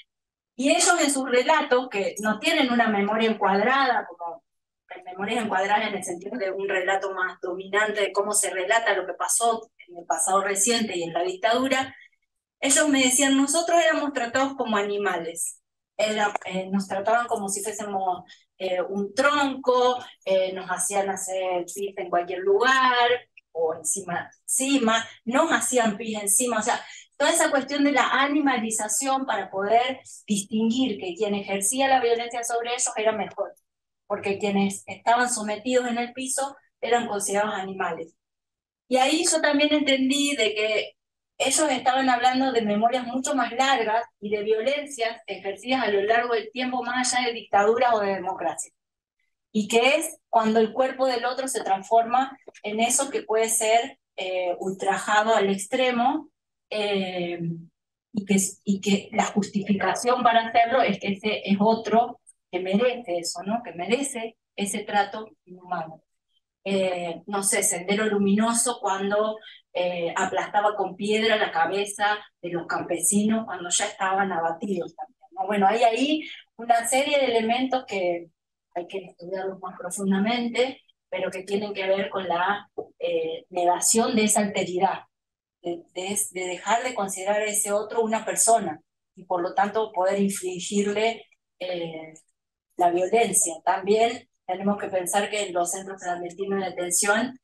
Y ellos en sus relatos, que no tienen una memoria encuadrada, como memorias encuadradas en el sentido de un relato más dominante de cómo se relata lo que pasó en el pasado reciente y en la dictadura, ellos me decían, nosotros éramos tratados como animales. Era, eh, nos trataban como si fuésemos eh, un tronco, eh, nos hacían hacer pis en cualquier lugar, o encima, encima, nos hacían pis encima, o sea, toda esa cuestión de la animalización para poder distinguir que quien ejercía la violencia sobre ellos era mejor, porque quienes estaban sometidos en el piso eran considerados animales. Y ahí yo también entendí de que ellos estaban hablando de memorias mucho más largas y de violencias ejercidas a lo largo del tiempo más allá de dictadura o de democracia. Y que es cuando el cuerpo del otro se transforma en eso que puede ser eh, ultrajado al extremo, eh, y, que, y que la justificación para hacerlo es que ese es otro que merece eso, ¿no? Que merece ese trato inhumano. Eh, no sé, Sendero Luminoso cuando eh, aplastaba con piedra la cabeza de los campesinos cuando ya estaban abatidos también, ¿no? Bueno, hay ahí una serie de elementos que hay que estudiarlos más profundamente, pero que tienen que ver con la eh, negación de esa alteridad, de, de, de dejar de considerar a ese otro una persona, y por lo tanto poder infligirle eh, la violencia. También tenemos que pensar que en los centros clandestinos de detención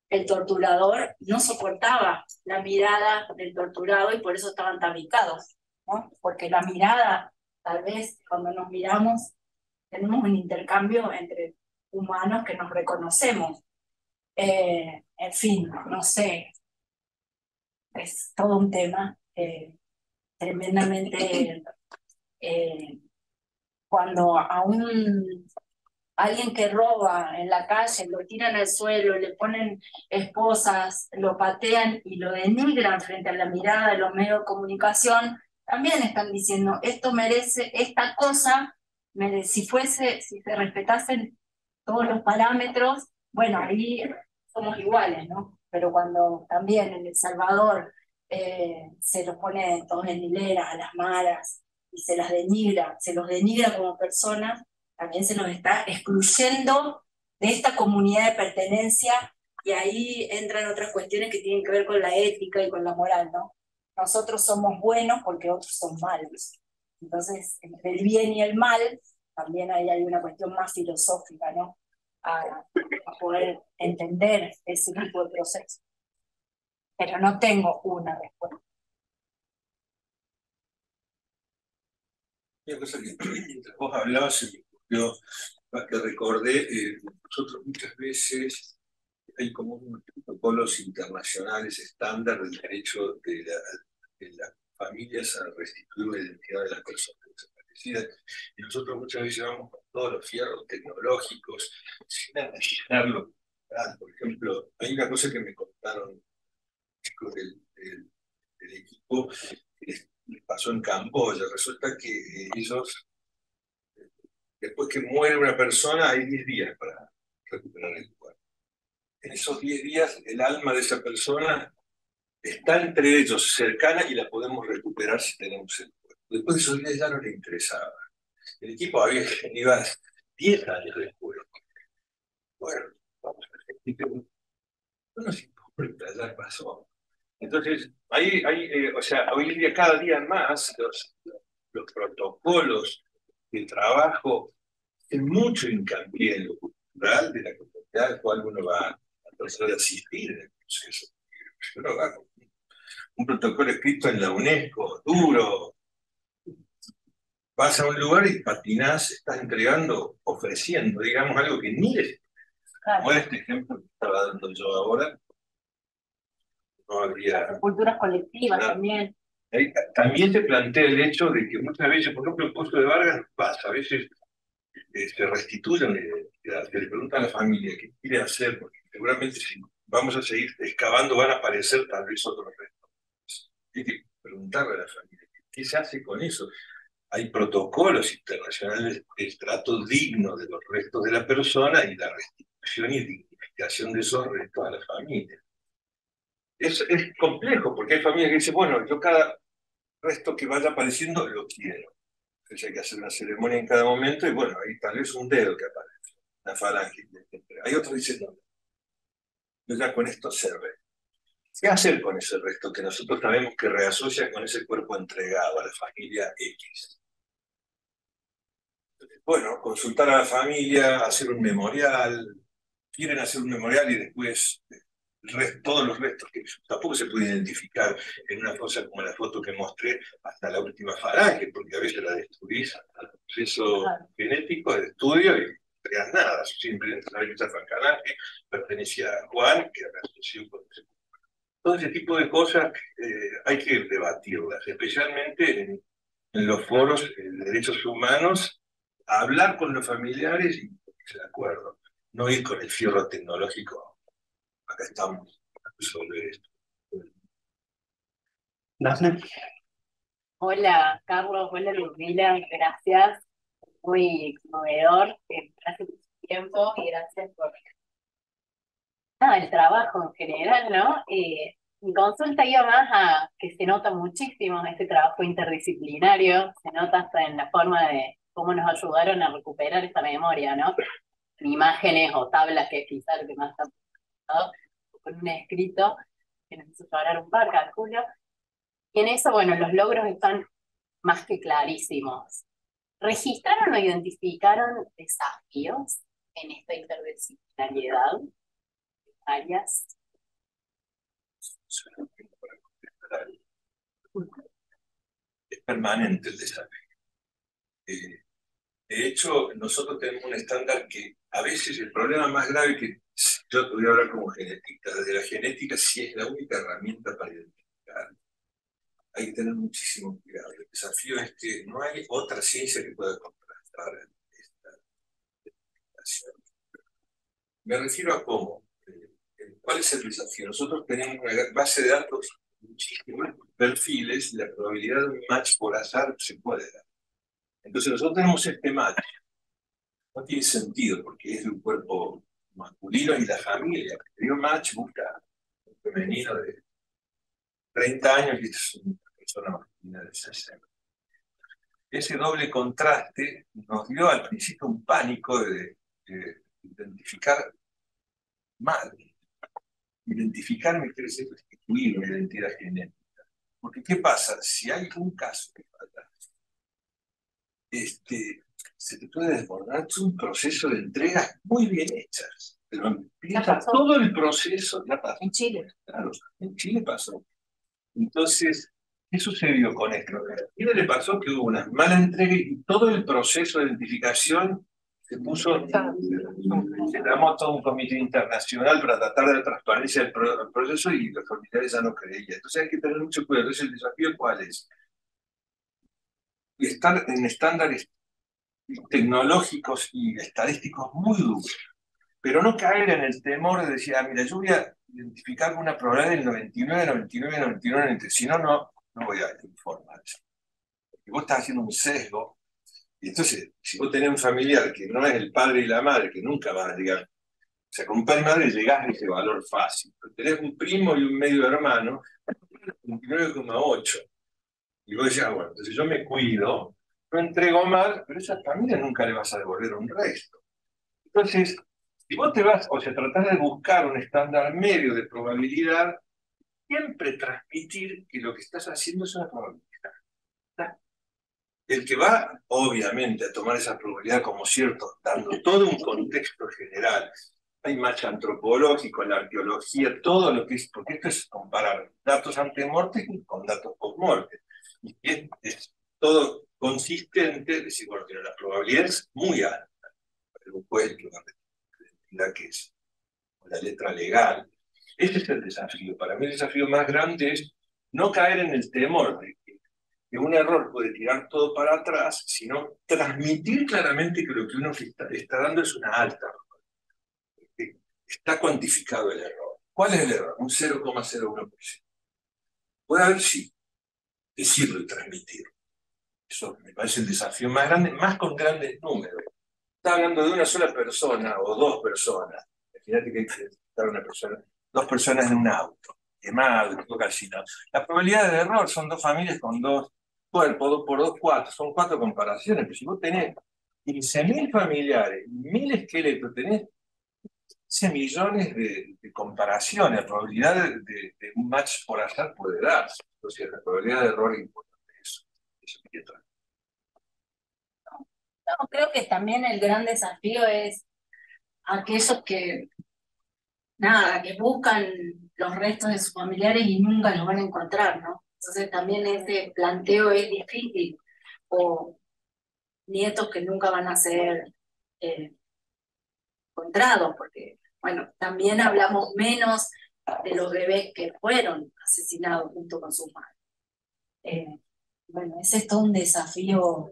el torturador no soportaba la mirada del torturado y por eso estaban tabicados, ¿no? Porque la mirada, tal vez cuando nos miramos, tenemos un intercambio entre humanos que nos reconocemos. Eh, en fin, no sé, es todo un tema eh, tremendamente... Eh, cuando a un alguien que roba en la calle, lo tiran al suelo, le ponen esposas, lo patean y lo denigran frente a la mirada de los medios de comunicación, también están diciendo, esto merece, esta cosa, mere- si fuese, si se respetasen todos los parámetros, bueno, ahí somos iguales, ¿no? Pero cuando también en El Salvador eh, se los pone todos en hilera a las malas y se las denigra, se los denigra como personas, también se nos está excluyendo de esta comunidad de pertenencia y ahí entran otras cuestiones que tienen que ver con la ética y con la moral, ¿no? Nosotros somos buenos porque otros son malos. Entonces, entre el bien y el mal, también ahí hay una cuestión más filosófica, ¿no? A, a poder entender ese tipo de proceso. Pero no tengo una respuesta. Una cosa que mientras vos hablabas se me ocurrió, que recordé, eh, nosotros muchas veces hay como unos protocolos internacionales estándar del derecho de, la, de las familias a restituir la identidad de las personas desaparecidas, y nosotros muchas veces vamos con todos los fierros tecnológicos sin analizarlo. Por ejemplo, hay una cosa que me contaron chicos del, del, del equipo que les, les pasó en Camboya. Resulta que eh, ellos, después que muere una persona, hay diez días para recuperar el cuerpo. En esos diez días, el alma de esa persona está entre ellos, cercana, y la podemos recuperar si tenemos el cuerpo. Después de esos días ya no le interesaba. El equipo había iba diez años después. Bueno, vamos a ver, no nos importa, ya pasó. Entonces, ahí, ahí eh, o sea, hoy en día, cada día más, los, los protocolos de trabajo hacen mucho hincapié en lo cultural de la comunidad al cual uno va a tratar de asistir en el proceso. Uno va con un protocolo escrito en la UNESCO, duro. Vas a un lugar y patinás, estás entregando, ofreciendo, digamos, algo que ni les... Como este ejemplo que estaba dando yo ahora, no habría... Culturas colectivas nada. también. Ahí también se plantea el hecho de que muchas veces, por ejemplo, el puesto de Vargas pasa, a veces eh, se restituyen la identidad, se le pregunta a la familia qué quiere hacer, porque seguramente si vamos a seguir excavando van a aparecer tal vez otros restos. Hay que preguntarle a la familia, ¿qué se hace con eso? Hay protocolos internacionales del trato digno de los restos de la persona y la restitución y dignificación de esos restos a la familia. Es, es complejo, porque hay familias que dicen, bueno, yo cada resto que vaya apareciendo lo quiero. Entonces hay que hacer una ceremonia en cada momento y bueno, hay tal vez un dedo que aparece, una falange. Hay otros que dicen, no, yo ya con esto cerré. ¿Qué hacer con ese resto que nosotros sabemos que reasocia con ese cuerpo entregado a la familia X? Entonces, bueno, consultar a la familia, hacer un memorial. Quieren hacer un memorial y después el resto, todos los restos que tampoco se puede identificar en una cosa como la foto que mostré hasta la última falange, porque a veces la destruís al proceso genético de estudio y no creas nada, simplemente sabes que esa falange pertenecía a Juan, que asoció con ese. Todo ese tipo de cosas eh, hay que debatirlas, especialmente en, en los foros de derechos humanos, hablar con los familiares y ponerse de acuerdo, no ir con el fierro tecnológico. Acá estamos para resolver esto. Dafne. Hola, Carlos, hola, Ludmila, gracias. Muy conmovedor, eh, gracias por su tiempo y gracias por nada, el trabajo en general, ¿no? Eh, mi consulta iba más a que se nota muchísimo este trabajo interdisciplinario, se nota hasta en la forma de cómo nos ayudaron a recuperar esta memoria, ¿no? En imágenes o tablas, que es quizá lo que más está presentado, con un escrito que nos hizo llorar un par, calculo. Y en eso, bueno, los logros están más que clarísimos. ¿Registraron o identificaron desafíos en esta interdisciplinariedad? áreas. Es permanente el desafío. Eh, de hecho, nosotros tenemos un estándar que a veces el problema más grave que yo te voy a hablar como genética, desde la genética sí es la única herramienta para identificar. Hay que tener muchísimo cuidado. El desafío es que no hay otra ciencia que pueda contrastar esta identificación. Me refiero a cómo. ¿Cuál es el desafío? Nosotros tenemos una base de datos, muchísimos perfiles, y la probabilidad de un match por azar se puede dar. Entonces nosotros tenemos este match. No tiene sentido porque es de un cuerpo masculino y la familia que dio match busca un femenino de treinta años y esta es una persona masculina de sesenta. Ese doble contraste nos dio al principio un pánico de, de identificar mal. Identificarme quiere decir restituir una identidad genética. Porque ¿qué pasa? Si hay un caso que falta, este, se te puede desbordar un proceso de entregas muy bien hechas. Pero empieza todo el proceso, ya pasó. En Chile. Claro, en Chile pasó. Entonces, ¿qué sucedió con esto? A Chile le pasó que hubo una mala entrega y todo el proceso de identificación se puso, se llamó todo un comité internacional para tratar de la transparencia del proceso y los familiares ya no creían. Entonces hay que tener mucho cuidado. Entonces el desafío ¿cuál es? Estar en estándares tecnológicos y estadísticos muy duros, pero no caer en el temor de decir, ah, mira, yo voy a identificar una probabilidad del noventa y nueve, noventa y nueve, noventa y nueve, noventa y nueve, si no, no, no voy a informar. Porque vos estás haciendo un sesgo. Y entonces, si vos tenés un familiar que no es el padre y la madre, que nunca van a llegar, o sea, con un padre y madre llegás a ese valor fácil, pero tenés un primo y un medio hermano, veintinueve coma ocho, y vos decís, ah, bueno, entonces yo me cuido, no entrego mal, pero a esa familia nunca le vas a devolver un resto. Entonces, si vos te vas, o sea, tratás de buscar un estándar medio de probabilidad, siempre transmitir que lo que estás haciendo es una probabilidad. El que va, obviamente, a tomar esa probabilidad como cierto, dando todo un contexto general, hay match antropológico, la arqueología, todo lo que es, porque esto es comparar datos ante muerte con datos post muerte. Y es, es todo consistente, decir, bueno, pero la probabilidad es muy alta, pero puede que la identidad que es la letra legal. Ese es el desafío. Para mí el desafío más grande es no caer en el temor de que que un error puede tirar todo para atrás, sino transmitir claramente que lo que uno está, está dando es una alta error. Está cuantificado el error. ¿Cuál es el error? Un cero coma cero uno por ciento. Puede haber, sí, decirlo y transmitirlo. Eso me parece el desafío más grande, más con grandes números. Está hablando de una sola persona o dos personas. Imagínate que hay que estar una persona, dos personas en un auto, quemado, calcinado. La probabilidad de error son dos familias con dos cuerpos, dos por dos, cuatro. Son cuatro comparaciones. Pero si vos tenés quince mil familiares, mil esqueletos, tenés quince millones de, de comparaciones. La probabilidad de, de, de un match por azar puede darse. Entonces, la probabilidad de error es importante. Eso, eso es No, creo que también el gran desafío es aquellos que, nada, que buscan los restos de sus familiares y nunca los van a encontrar, ¿no? Entonces también ese planteo es difícil, o nietos que nunca van a ser eh, encontrados, porque, bueno, también hablamos menos de los bebés que fueron asesinados junto con sus madres. Eh, bueno, ese es todo un desafío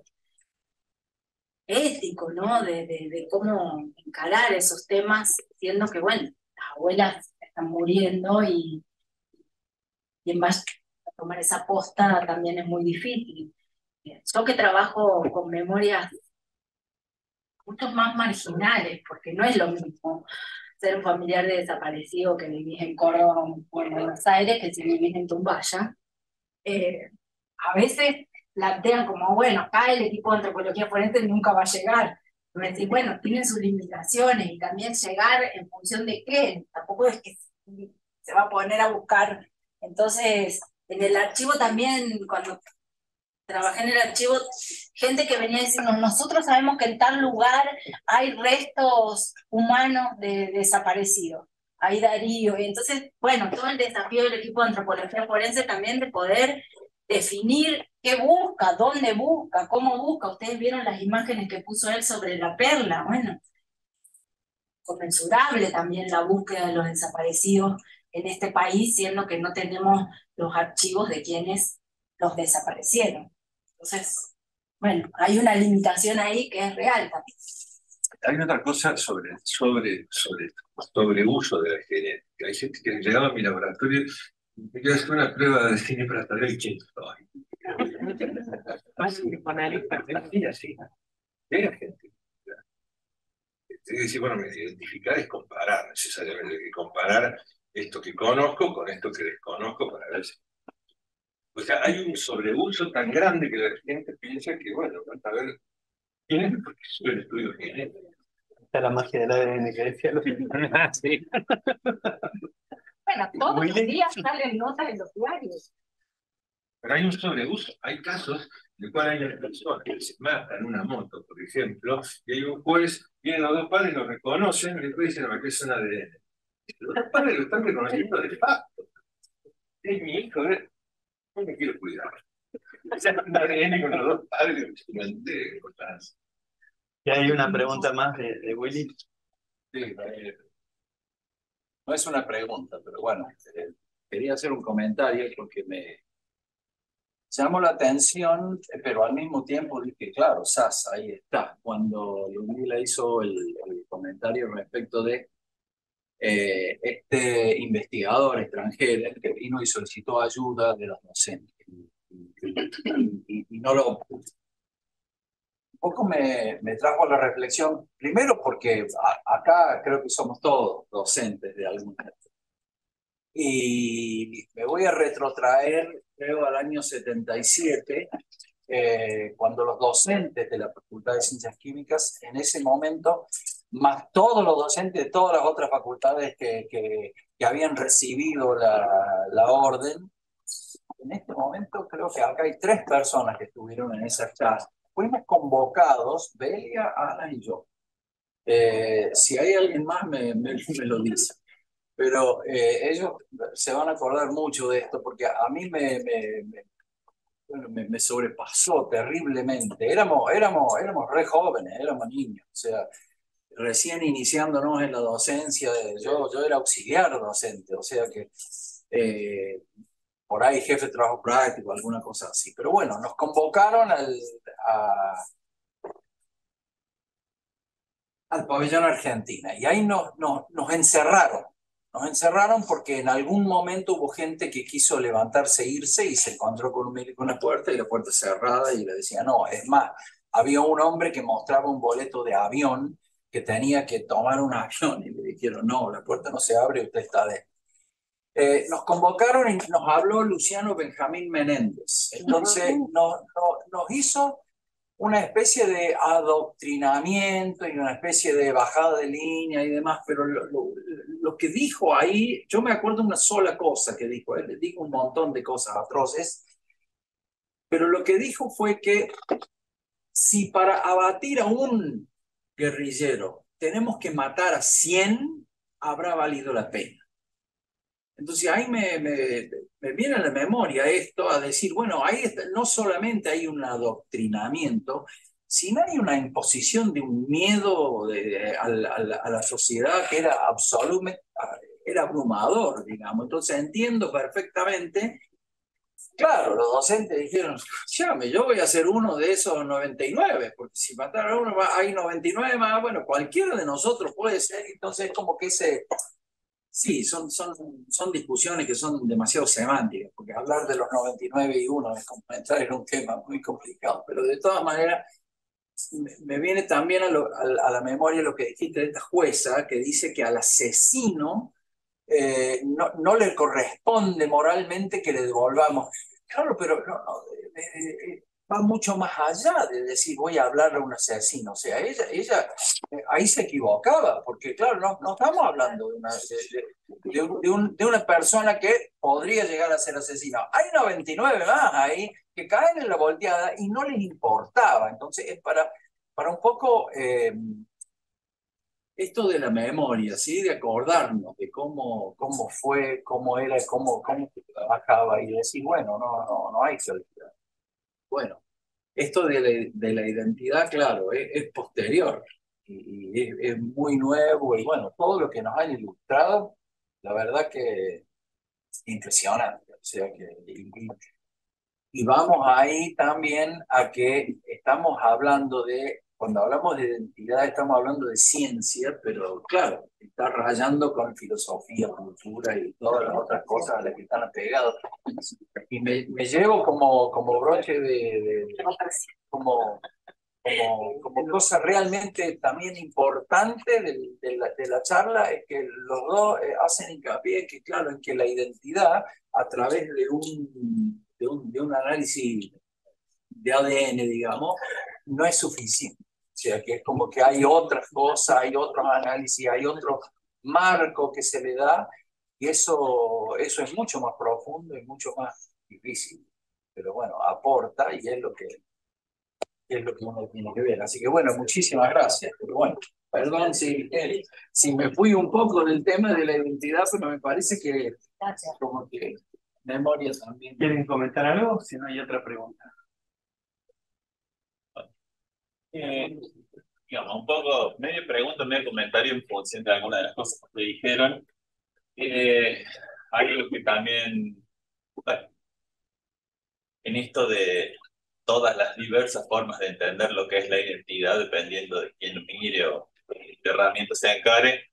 ético, ¿no? De, de, de cómo encarar esos temas, siendo que, bueno, las abuelas están muriendo y quien va a tomar esa posta también es muy difícil. Yo que trabajo con memorias mucho más marginales, porque no es lo mismo ser un familiar de desaparecido que vivís en Córdoba o en Buenos Aires que si vivís en Tumbaya. Eh, a veces plantean como, bueno, acá el equipo de antropología forense nunca va a llegar. Me decís, bueno, tienen sus limitaciones y también llegar en función de qué. Tampoco es que se va a poner a buscar. Entonces, en el archivo también, cuando trabajé en el archivo, gente que venía diciendo, nosotros sabemos que en tal lugar hay restos humanos de desaparecidos. ahí Darío, y entonces, bueno, todo el desafío del equipo de antropología forense también de poder definir qué busca, dónde busca, cómo busca. Ustedes vieron las imágenes que puso él sobre la perla, bueno, conmensurable también la búsqueda de los desaparecidos en este país, siendo que no tenemos los archivos de quienes los desaparecieron. Entonces, bueno, hay una limitación ahí que es real también. Hay otra cosa sobre, sobre, sobre, sobre uso de la genética. Hay gente que llegaba a mi laboratorio y me quería hacer una prueba de cine para saber el quién soy. Sí, así. Era gente. Es decir, bueno, identificar es comparar, necesariamente hay que comparar esto que conozco con esto que desconozco para ver si... O sea, hay un sobreuso tan grande que la gente piensa que, bueno, a ver quién es, porque soy el estudio genético. Está la magia del A D N que decía los Sí. Bueno, todos Willy. los días salen notas en los diarios. Pero hay un sobreuso, hay casos en los cuales hay personas que se matan en una moto, por ejemplo, y hay un juez, vienen los dos padres, lo reconocen, y después dicen, no, que es un A D N. Los dos padres lo están reconociendo de facto. Es mi hijo, ¿eh? No me quiero cuidar. O sea, un A D N con los dos padres, me enteré, cosas. Y hay una pregunta más de, de Willy. Sí, eh, No es una pregunta, pero bueno, eh, quería hacer un comentario porque me llamó la atención, eh, pero al mismo tiempo dije, claro, Sas, ahí está. Cuando Ludmila hizo el, el comentario respecto de eh, este investigador extranjero que vino y solicitó ayuda de los docentes. Y, y- y- y no lo... Un poco me, me trajo a la reflexión, primero porque a- acá creo que somos todos docentes de alguna manera. Y me voy a retrotraer, creo, al año setenta y siete, eh, cuando los docentes de la Facultad de Ciencias Químicas, en ese momento, más todos los docentes de todas las otras facultades que, que, que habían recibido la, la orden, en este momento creo que acá hay tres personas que estuvieron en esa charla. Fuimos convocados, Belia, Ana y yo. Eh, si hay alguien más, me, me, me lo dice. Pero eh, ellos se van a acordar mucho de esto, porque a mí me, me, me, bueno, me, me sobrepasó terriblemente. Éramos, éramos, éramos re jóvenes, éramos niños, o sea, recién iniciándonos en la docencia. Yo, yo era auxiliar docente, o sea que eh, por ahí jefe de trabajo práctico, alguna cosa así. Pero bueno, nos convocaron al, a, al pabellón Argentina y ahí nos, nos, nos encerraron. Nos encerraron porque en algún momento hubo gente que quiso levantarse e irse y se encontró con un médico en la puerta y la puerta cerrada y le decía no. Es más, había un hombre que mostraba un boleto de avión que tenía que tomar un avión y le dijeron no, la puerta no se abre, usted está dentro. Eh, nos convocaron y nos habló Luciano Benjamín Menéndez. Entonces nos, nos, nos hizo una especie de adoctrinamiento y una especie de bajada de línea y demás, pero lo, lo, lo que dijo ahí, yo me acuerdo una sola cosa que dijo, él dijo un montón de cosas atroces, pero lo que dijo fue que si para abatir a un guerrillero tenemos que matar a cien, habrá valido la pena. Entonces ahí me, me, me viene a la memoria esto, a decir, bueno, ahí está, no solamente hay un adoctrinamiento, sino hay una imposición de un miedo de, de, a, la, a, la, a la sociedad que era absolutamente, era abrumador, digamos. Entonces entiendo perfectamente, claro, los docentes dijeron, llame, yo voy a ser uno de esos noventa y nueve, porque si mataron a uno hay noventa y nueve más, bueno, cualquiera de nosotros puede ser, entonces es como que ese... Sí, son, son, son discusiones que son demasiado semánticas, porque hablar de los noventa y nueve y uno es como entrar en un tema muy complicado, pero de todas maneras me, me viene también a, lo, a, a la memoria lo que dijiste de esta jueza, que dice que al asesino eh, no, no le corresponde moralmente que le devolvamos. Claro, pero no, no, eh, eh, va mucho más allá de decir voy a hablarle a un asesino. O sea, ella, ella eh, ahí se equivocaba, porque claro, no, no estamos hablando de una, de, de, de, un, de, un, de una persona que podría llegar a ser asesino. Hay noventa y nueve más ahí que caen en la volteada y no les importaba. Entonces es para, para un poco... Eh, esto de la memoria, ¿sí? De acordarnos de cómo, cómo fue, cómo era, cómo, cómo se trabajaba y decir, bueno, no, no, no hay que olvidar. Bueno, esto de la, de la identidad, claro, es, es posterior y, y es, es muy nuevo y bueno, todo lo que nos han ilustrado, la verdad que es impresionante. O sea que, y, y vamos ahí también a que estamos hablando de, cuando hablamos de identidad, estamos hablando de ciencia, pero claro, está rayando con filosofía, cultura y todas las otras cosas a las que están apegados. Y me, me llevo como, como broche de, de- como, como, como cosa realmente también importante de, de la, de la charla, es que los dos eh, hacen hincapié que, claro, en que la identidad, a través de un, de un, de un análisis de A D N, digamos, no es suficiente. O sea, que es como que hay otras cosas, hay otros análisis, hay otro marco que se le da, y eso, eso es mucho más profundo y mucho más difícil. Pero bueno, aporta y es lo que, es lo que uno tiene que ver. Así que bueno, muchísimas gracias. Pero bueno, perdón si, eh, si me fui un poco del tema de la identidad, pero me parece que como que memoria también. ¿Quieren comentar algo? Si no hay otra pregunta. Eh, digamos, un poco, medio pregunta, medio comentario en función de algunas de las cosas que dijeron. Eh, algo que también, bueno, en esto de todas las diversas formas de entender lo que es la identidad, dependiendo de quién lo mire o de qué herramienta se encare.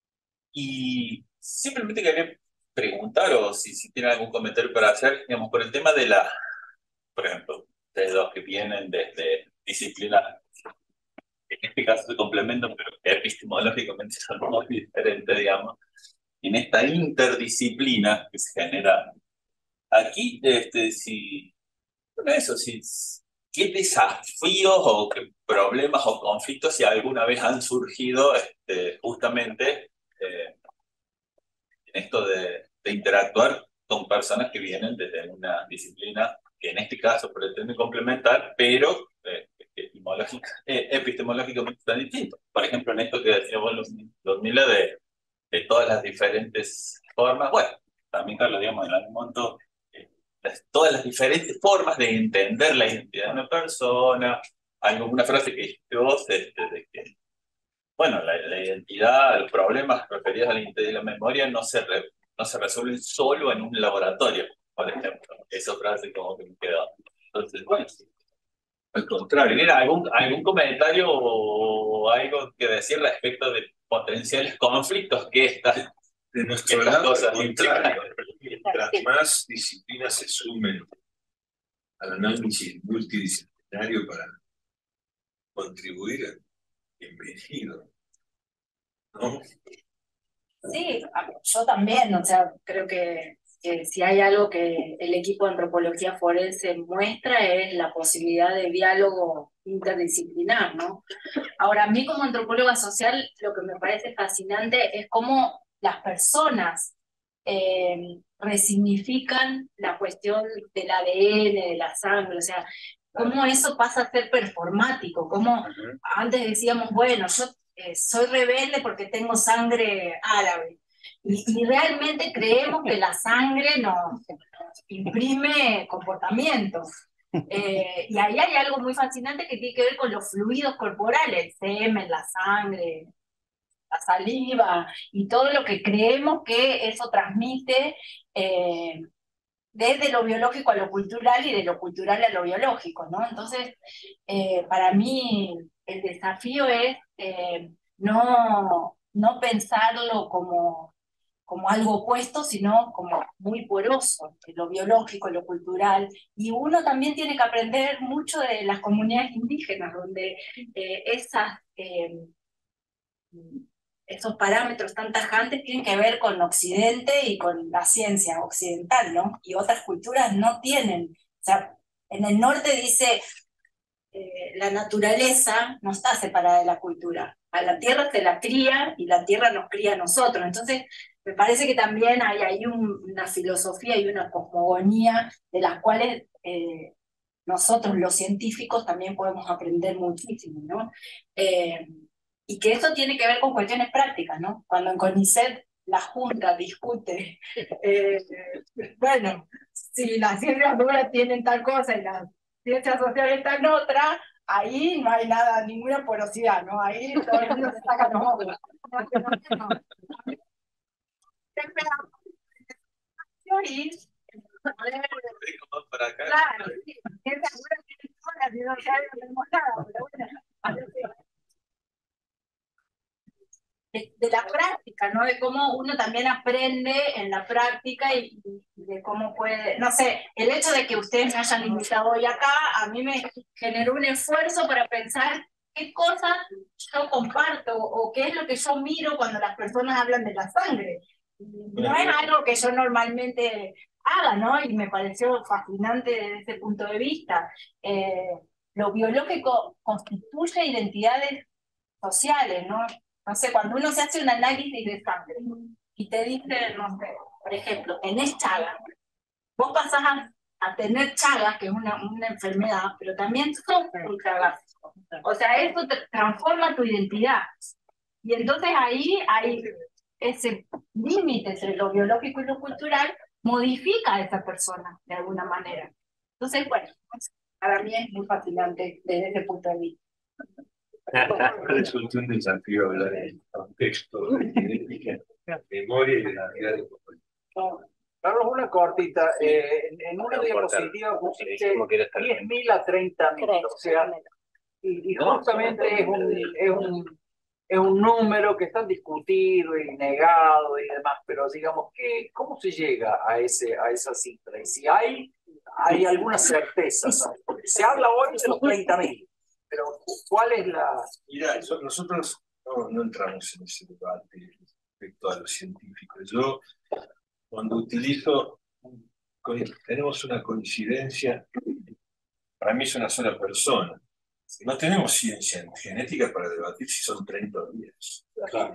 Y simplemente quería preguntar, o si, si tienen algún comentario para hacer, digamos, por el tema de la, por ejemplo, de los que vienen desde disciplinas, en este caso se complementan, pero epistemológicamente son muy diferentes, digamos, en esta interdisciplina que se genera aquí, este, si, bueno, eso, si, qué desafíos o qué problemas o conflictos si alguna vez han surgido este, justamente eh, en esto de, de interactuar con personas que vienen desde una disciplina que en este caso pretende complementar, pero eh, epistemológica, eh, epistemológicamente está distinto. Por ejemplo, en esto que decíamos los, los Mila de, de todas las diferentes formas, bueno, también Carlos, digamos, en algún momento, eh, las, todas las diferentes formas de entender la identidad de una persona, hay una frase que dijiste vos, este, de que bueno, la, la identidad, los problemas referidos a la identidad y la memoria no se, re, no se resuelven solo en un laboratorio, por ejemplo. Esa frase como que me quedó. Entonces, bueno, al contrario. ¿Tiene algún, algún comentario o algo que decir respecto de potenciales conflictos que estas, de nuestro estas lado, cosas al contrario, mientras más disciplinas se sumen al análisis multidisciplinario para contribuir, bienvenido. ¿No? Sí, yo también, o sea, creo que, que si hay algo que el equipo de antropología forense muestra es la posibilidad de diálogo interdisciplinar, ¿no? Ahora, a mí como antropóloga social, lo que me parece fascinante es cómo las personas eh, resignifican la cuestión del A D N, de la sangre, o sea, cómo eso pasa a ser performático, cómo antes decíamos, bueno, yo eh, soy rebelde porque tengo sangre árabe, y, y realmente creemos que la sangre nos imprime comportamiento. Eh, y ahí hay algo muy fascinante que tiene que ver con los fluidos corporales, el semen, la sangre, la saliva, y todo lo que creemos que eso transmite eh, desde lo biológico a lo cultural y de lo cultural a lo biológico, ¿no? Entonces, eh, para mí el desafío es eh, no, no pensarlo como, como algo opuesto, sino como muy poroso, lo biológico, lo cultural. Y uno también tiene que aprender mucho de las comunidades indígenas, donde eh, esas... Eh, esos parámetros tan tajantes tienen que ver con Occidente y con la ciencia occidental, ¿no? Y otras culturas no tienen. O sea, en el norte dice, eh, la naturaleza no está separada de la cultura. A la tierra se la cría y la tierra nos cría a nosotros. Entonces, me parece que también hay ahí un, una filosofía y una cosmogonía de las cuales eh, nosotros los científicos también podemos aprender muchísimo, ¿no? Eh, y que eso tiene que ver con cuestiones prácticas, ¿no? Cuando en CONICET la Junta discute, eh, bueno, si las ciencias duras tienen tal cosa y las ciencias sociales tal otra, ahí no hay nada, ninguna porosidad, ¿no? Ahí todo el mundo se saca los ojos. Y claro, sí, ciencias duras tienen cosas y no sabemos nada, pero bueno, De, de la práctica, ¿no? De cómo uno también aprende en la práctica y, y de cómo puede, no sé, el hecho de que ustedes me hayan invitado hoy acá, a mí me generó un esfuerzo para pensar qué cosas yo comparto o qué es lo que yo miro cuando las personas hablan de la sangre. No es algo que yo normalmente haga, ¿no? Y me pareció fascinante desde ese punto de vista. Eh, lo biológico constituye identidades sociales, ¿no? No sé, cuando uno se hace un análisis de sangre y te dice, no sé, por ejemplo, tenés Chagas, vos pasás a, a tener Chagas, que es una, una enfermedad, pero también sos un chagásico. O sea, eso te transforma tu identidad. Y entonces ahí hay ese límite entre lo biológico y lo cultural, modifica a esa persona de alguna manera. Entonces, bueno, para mí es muy fascinante desde ese punto de vista. Resulta un desafío hablar de contexto, de genética, memoria y de la vida de Carlos, una cortita. Eh, en, en una diapositiva pusiste diez mil a treinta mil, o sea, y, y justamente es un, es, un, es un número que está discutido y negado y demás, pero digamos, ¿qué, ¿cómo se llega a, ese, a esa cifra? Y si hay, hay alguna certeza, ¿no? Se habla hoy de los treinta mil. Pero, ¿cuál es la...? Mira, eso, nosotros no, no entramos en ese debate respecto a los científicos. Yo, cuando utilizo, tenemos una coincidencia, para mí es una sola persona. No tenemos ciencia en genética para debatir si son treinta o diez. Claro.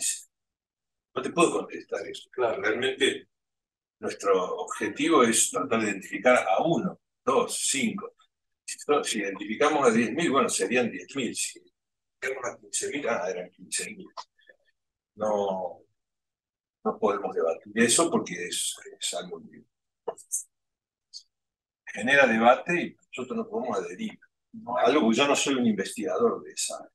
No te puedo contestar eso. Claro. Realmente, nuestro objetivo es tratar de identificar a uno, dos, cinco. Si identificamos a diez mil, bueno, serían diez mil. Si identificamos a quince mil, ah, eran quince mil. No, no podemos debatir eso porque es, es algo que genera debate y nosotros no podemos adherir. Algo que yo no soy un investigador de esa.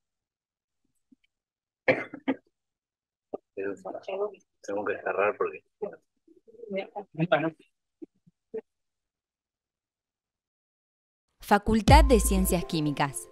Tengo que cerrar porque... Facultad de Ciencias Químicas.